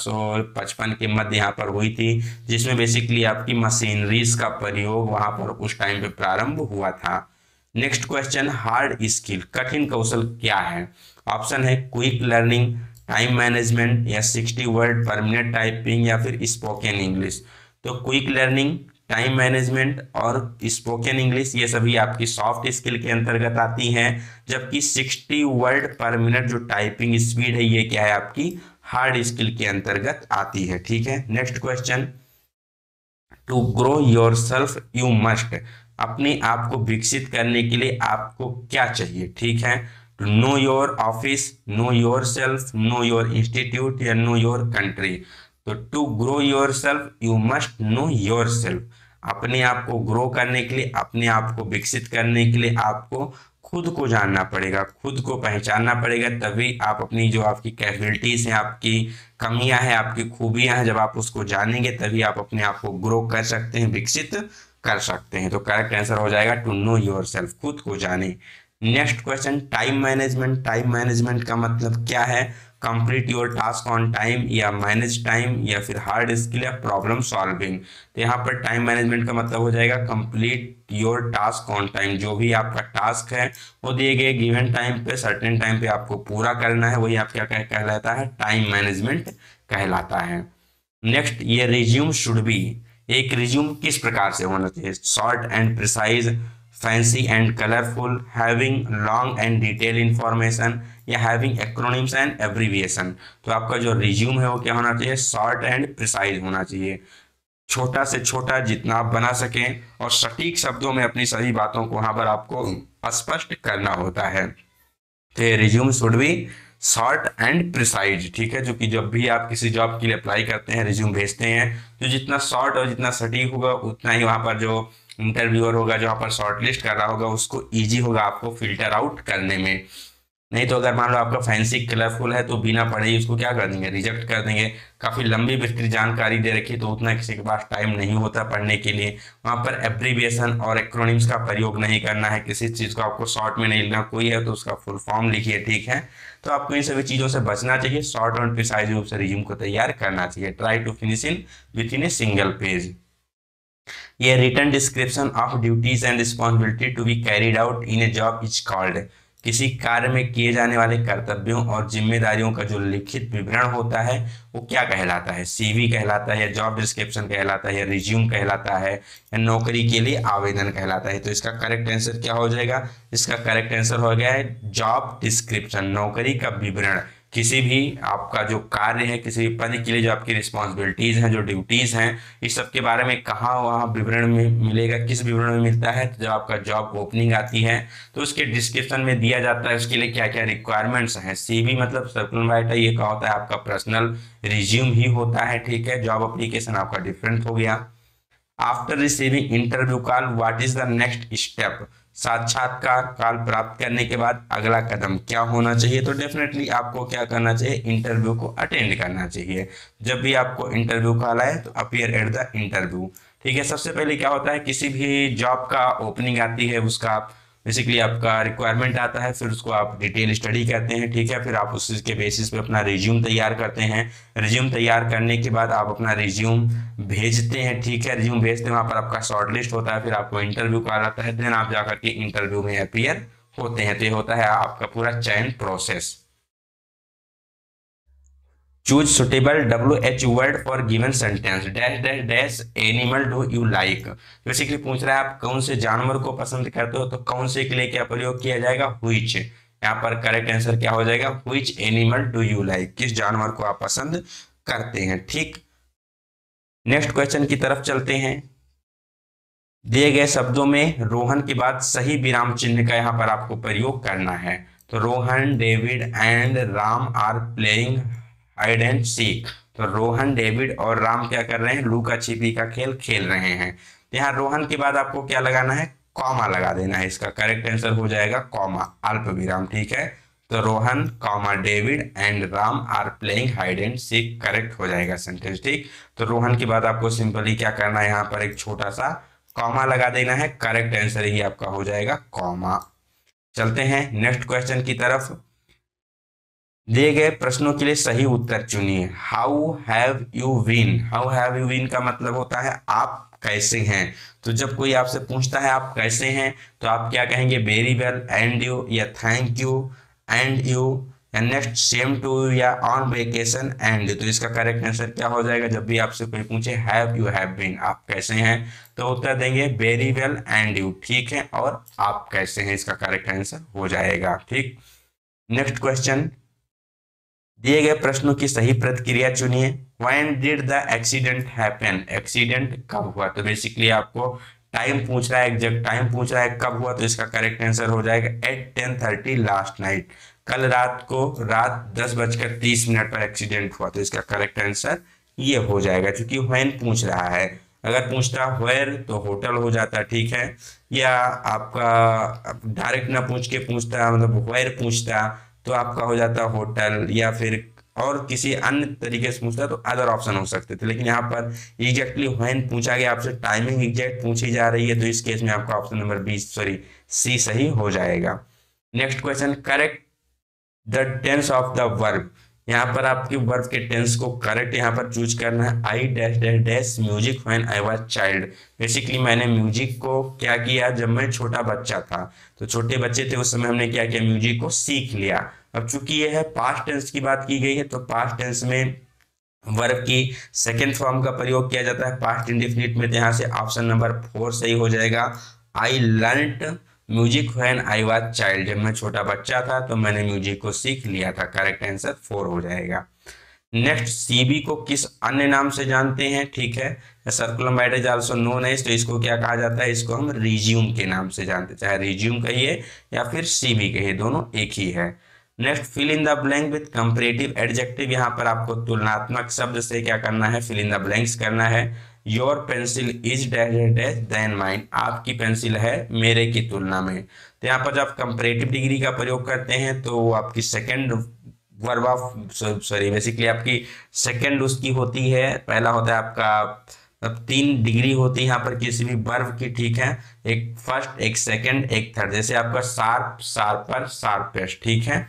1755 के मध्य यहाँ पर हुई थी, जिसमें बेसिकली आपकी मशीनरीज का प्रयोग वहां पर उस टाइम पे प्रारंभ हुआ था। नेक्स्ट क्वेश्चन, हार्ड स्किल कठिन कौशल क्या है, ऑप्शन है क्विक लर्निंग, टाइम मैनेजमेंट या 60 वर्ड पर मिनट टाइपिंग या फिर स्पोकन इंग्लिश। तो क्विक लर्निंग, टाइम मैनेजमेंट और स्पोकन इंग्लिश ये सभी आपकी सॉफ्ट स्किल के अंतर्गत आती हैं, जबकि 60 वर्ड पर मिनट जो टाइपिंग स्पीड है ये क्या है आपकी हार्ड स्किल के अंतर्गत आती है। ठीक है, next question, to grow yourself you must, अपने आप को विकसित करने के लिए आपको क्या चाहिए, ठीक है, to know your office, know yourself, know your institute या नो योर कंट्री। तो to grow yourself you must know yourself, अपने आप को ग्रो करने के लिए, अपने आप को विकसित करने के लिए आपको खुद को जानना पड़ेगा, खुद को पहचानना पड़ेगा, तभी आप अपनी जो आपकी कैपेबिलिटीज हैं, आपकी कमियां हैं, आपकी खूबियां हैं, जब आप उसको जानेंगे तभी आप अपने आप को ग्रो कर सकते हैं, विकसित कर सकते हैं। तो करेक्ट आंसर हो जाएगा टू नो योर सेल्फ, खुद को जाने। Next question, time management, time management का मतलब क्या है, complete your task on time या मैनेज टाइम या फिर हार्ड स्किल या प्रॉब्लम सॉल्विंग। तो यहाँ पर टाइम मैनेजमेंट का मतलब हो जाएगा complete your task on time, जो भी आपका टास्क है वो दिए गए गिवन टाइम पे, सर्टेन टाइम पे आपको पूरा करना है, वही आप क्या कहलाता है, टाइम मैनेजमेंट कहलाता है। नेक्स्ट, ये रिज्यूम शुड बी, एक रिज्यूम किस प्रकार से होना चाहिए, short and precise, fancy and colourful, having long and detail information या हैविंग एक्रोनिम्स एंड एब्रीविएशन। तो आपका जो रिज्यूम है वो क्या होना चाहिए, शॉर्ट एंड प्रिसाइज होना चाहिए, छोटा से छोटा जितना आप बना सकें और सटीक शब्दों में अपनी सभी बातों को वहां पर आपको स्पष्ट करना होता है। तो resume should be short and precise, ठीक है, जो कि जब भी आप किसी जॉब के लिए अप्लाई करते हैं, रिज्यूम भेजते हैं, तो जितना शॉर्ट और जितना सटीक होगा उतना ही वहां पर जो इंटरव्यूअर होगा, जो वहाँ पर शॉर्टलिस्ट कर रहा होगा, उसको इजी होगा आपको फिल्टर आउट करने में। नहीं तो अगर मान लो आपका फैंसी कलरफुल है तो बिना पढ़े ही उसको क्या कर देंगे, रिजेक्ट कर देंगे। काफ़ी लंबी विस्तृत जानकारी दे रखी तो उतना किसी के पास टाइम नहीं होता पढ़ने के लिए। वहाँ पर एब्रीविएशन और एक्रोनिम्स का प्रयोग नहीं करना है, किसी चीज़ को आपको शॉर्ट में नहीं लिखना, कोई है तो उसका फुल फॉर्म लिखिए, ठीक है। तो आपको इन सभी चीज़ों से बचना चाहिए, शॉर्ट और प्रिसाइज रूप से रिज्यूम को तैयार करना चाहिए। Try to finish in within a single page. ये written description of duties and responsibility to be carried out in a job is called, किसी कार्य में किए जाने वाले कर्तव्यों और जिम्मेदारियों का जो लिखित विवरण होता है वो क्या कहलाता है, सीवी कहलाता है या जॉब डिस्क्रिप्शन कहलाता है या रिज्यूम कहलाता है या नौकरी के लिए आवेदन कहलाता है। तो इसका करेक्ट आंसर क्या हो जाएगा, इसका करेक्ट आंसर हो गया है जॉब डिस्क्रिप्शन, नौकरी का विवरण। किसी भी आपका जो कार्य है, किसी भी पद के लिए जो आपकी रिस्पॉन्सिबिलिटीज हैं, जो ड्यूटीज हैं, इस सब के बारे में कहाँ वहाँ विवरण में मिलेगा, किस विवरण में मिलता है। तो जब आपका जॉब ओपनिंग आती है तो उसके डिस्क्रिप्शन में दिया जाता है उसके लिए क्या क्या रिक्वायरमेंट्स हैं। सीवी मतलब सर्कुलर बायोडाटा, ये क्या होता है, आपका पर्सनल रिज्यूम ही होता है, ठीक है। जॉब एप्लीकेशन आपका डिफरेंट हो गया। After receiving interview call what is the next step, साक्षात्कार कॉल प्राप्त करने के बाद अगला कदम क्या होना चाहिए। तो डेफिनेटली आपको क्या करना चाहिए, इंटरव्यू को अटेंड करना चाहिए। जब भी आपको इंटरव्यू कॉल आए तो अपीयर एट द इंटरव्यू, ठीक है। सबसे पहले क्या होता है, किसी भी जॉब का ओपनिंग आती है, उसका बेसिकली आपका रिक्वायरमेंट आता है, फिर उसको आप डिटेल स्टडी करते हैं, ठीक है। फिर आप उसके बेसिस पे अपना रिज्यूम तैयार करते हैं। रिज्यूम तैयार करने के बाद आप अपना रिज्यूम भेजते हैं, ठीक है। रिज्यूम भेजते हैं, वहाँ पर आपका शॉर्ट लिस्ट होता है, फिर आपको इंटरव्यू कॉल आता है, देन आप जाकर के इंटरव्यू में अपीयर होते हैं। तो ये होता है आपका पूरा चयन process. Choose suitable WH word for given sentence, dash dash dash animal do you like. Basically पूछ रहा है आप कौन से जानवर को पसंद करते हो, तो कौन से के लिए क्या प्रयोग किया जाएगा, व्हिच। यहाँ पर करेक्ट आंसर क्या हो जाएगा, which animal do you like, किस जानवर को आप पसंद करते हैं, ठीक। नेक्स्ट क्वेश्चन की तरफ चलते हैं। दिए गए शब्दों में रोहन के बाद सही विराम चिन्ह का यहाँ पर आपको प्रयोग करना है। तो Rohan, David and Ram are playing hide and seek. तो रोहन, डेविड और राम क्या कर रहे हैं, लुका छिपी का खेल खेल रहे हैं। तो यहाँ रोहन के बाद आपको क्या लगाना है, कॉमा लगा देना है। इसका करेक्ट आंसर हो जाएगा कॉमा, अल्प विराम, ठीक है। तो Rohan comma David and Ram are playing hide and seek correct हो जाएगा सेंटेंस, ठीक। तो रोहन के बाद आपको सिंपली क्या करना है, यहाँ पर एक छोटा सा कॉमा लगा देना है, करेक्ट आंसर ही आपका हो जाएगा कॉमा। चलते हैं नेक्स्ट क्वेश्चन की तरफ। दिए गए प्रश्नों के लिए सही उत्तर चुनिए। How have you been, how have you been का मतलब होता है आप कैसे हैं। तो जब कोई आपसे पूछता है आप कैसे हैं, तो आप क्या कहेंगे, वेरी वेल, एंड यू, या थैंक यू, एंड यू, या नेक्स्ट सेम टू यू, या ऑन वेकेशन एंड। तो इसका करेक्ट आंसर क्या हो जाएगा, जब भी आपसे कोई पूछे हैव यू हैव बीन, आप कैसे हैं, तो उत्तर देंगे वेरी वेल एंड यू, ठीक है, और आप कैसे हैं, इसका करेक्ट आंसर हो जाएगा, ठीक। Next question. दिए गए प्रश्नों की सही प्रतिक्रिया चुनिए। When did the accident happen? Accident कब हुआ। तो बेसिकली आपको टाइम पूछ रहा है, एग्जैक्ट टाइम पूछ रहा है कब हुआ, तो इसका करेक्ट आंसर हो जाएगा एट 10:30 लास्ट नाइट, कल रात को रात 10:30 पर एक्सीडेंट हुआ। तो इसका करेक्ट आंसर ये हो जाएगा, क्योंकि when पूछ रहा है। अगर पूछता where तो होटल हो जाता, ठीक है, या आपका डायरेक्ट ना पूछ के पूछता मतलब where पूछता तो आपका हो जाता होटल, या फिर और किसी अन्य तरीके से पूछता तो अदर ऑप्शन हो सकते थे। लेकिन यहाँ पर एग्जैक्टली व्हेन पूछा गया, आपसे टाइमिंग एग्जैक्ट पूछी जा रही है, तो इस केस में आपका ऑप्शन नंबर 20 सॉरी सी सही हो जाएगा। Next question, correct the tense of the verb. यहाँ पर आपके वर्ब के टेंस को करेक्ट यहाँ पर चूज करना है। I dash dash dash music when I was child. Basically मैंने म्यूजिक को क्या किया, जब मैं छोटा बच्चा था, तो छोटे बच्चे थे उस समय हमने क्या किया, म्यूजिक को सीख लिया। अब चूंकि ये है पास्ट टेंस की बात की गई है, तो पास्ट टेंस में वर्ब की सेकेंड फॉर्म का प्रयोग किया जाता है पास्ट इंडेफिनिट में। तो यहाँ से ऑप्शन नंबर 4 सही हो जाएगा। I learned music when I was child. जब मैं छोटा बच्चा था तो मैंने म्यूजिक को सीख लिया था। करेक्ट आंसर 4 हो जाएगा। नेक्स्ट, सीबी को किस अन्य नाम से जानते हैं, ठीक है, curriculum vitae is also known as. तो इसको क्या कहा जाता है, इसको हम रिज्यूम के नाम से जानते हैं, चाहे रिज्यूम कहिए या फिर सीबी कहिए, दोनों एक ही है। Next, fill in the blank with comparative adjective. यहाँ पर आपको तुलनात्मक शब्द से क्या करना है, फिल इन द ब्लैंक्स करना है। Your pencil is dash dash than mine. आपकी पेंसिल है मेरे की तुलना में। तो यहाँ पर जब कंपैरेटिव डिग्री का प्रयोग करते हैं तो आपकी second verb of sorry basically आपकी सेकंड उसकी होती है, पहला होता है आपका, अब 3 डिग्री होती है यहाँ पर किसी भी वर्ब की, ठीक है, एक फर्स्ट, एक सेकंड, एक थर्ड। जैसे आपका शार्प, शार्पर, शार्पेस्ट, ठीक है,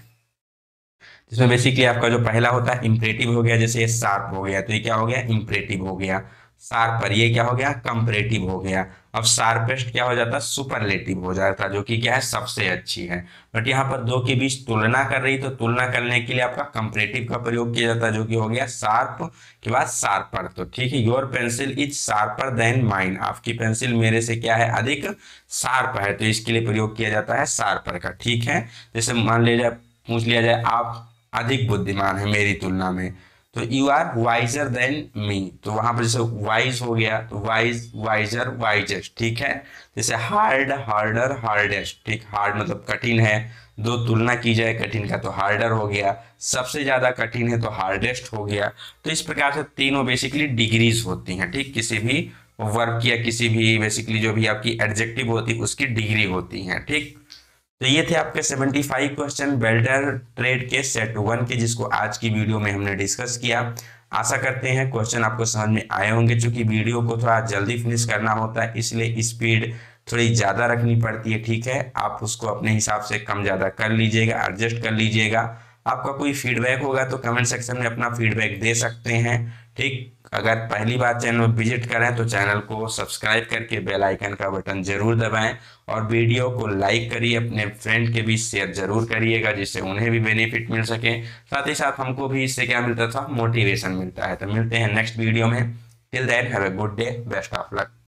जिसमें बेसिकली आपका जो पहला होता है इंपरेटिव हो गया, जैसे ये शार्प हो गया तो ये क्या हो गया, इंपरेटिव हो गया। शार्पर ये क्या हो गया, कंपैरेटिव हो गया। अब शार्पेस्ट क्या हो जाता, सुपरलेटिव हो जाता, जो कि क्या है, सबसे अच्छी है। बट यहाँ पर दो के बीच तुलना कर रही, तो तुलना करने के लिए आपका कंपैरेटिव का प्रयोग किया जाता है, जो कि हो गया शार्प के बाद शार्पर। तो ठीक है, your pencil is sharper than mine. आपकी पेंसिल मेरे से क्या है, अधिक शार्प है, तो इसके लिए प्रयोग किया जाता है शार्पर का, ठीक है। जैसे मान लीजिए पूछ लिया जाए अधिक बुद्धिमान है मेरी तुलना में। तो you are wiser than me, तो वहां पर जैसे वाइज हो गया तो वाइज, वाइजर, वाइजेस्ट, ठीक है। जैसे हार्ड, हार्डर, हार्डेस्ट, ठीक, हार्ड मतलब कठिन है, दो तुलना की जाए कठिन का तो हार्डर हो गया, सबसे ज्यादा कठिन है तो हार्डेस्ट हो गया। तो इस प्रकार से तीनों बेसिकली डिग्रीज होती हैं, ठीक, किसी भी वर्ब या किसी भी बेसिकली जो भी आपकी एडजेक्टिव होती है उसकी डिग्री होती है, ठीक। तो ये थे आपके 75 क्वेश्चन बेल्टर ट्रेड के सेट 1 के, जिसको आज की वीडियो में हमने डिस्कस किया। आशा करते हैं क्वेश्चन आपको समझ में आए होंगे। चूंकि वीडियो को थोड़ा जल्दी फिनिश करना होता है इसलिए स्पीड थोड़ी ज़्यादा रखनी पड़ती है, ठीक है। आप उसको अपने हिसाब से कम ज़्यादा कर लीजिएगा, एडजस्ट कर लीजिएगा। आपका कोई फीडबैक होगा तो कमेंट सेक्शन में अपना फीडबैक दे सकते हैं, ठीक। अगर पहली बार चैनल विजिट करें तो चैनल को सब्सक्राइब करके बेल आइकन का बटन जरूर दबाएं और वीडियो को लाइक करिए, अपने फ्रेंड के बीच शेयर जरूर करिएगा जिससे उन्हें भी बेनिफिट मिल सके, साथ ही साथ हमको भी इससे क्या मिलता था, मोटिवेशन मिलता है। तो मिलते हैं नेक्स्ट वीडियो में। Till then have a good day, best of luck.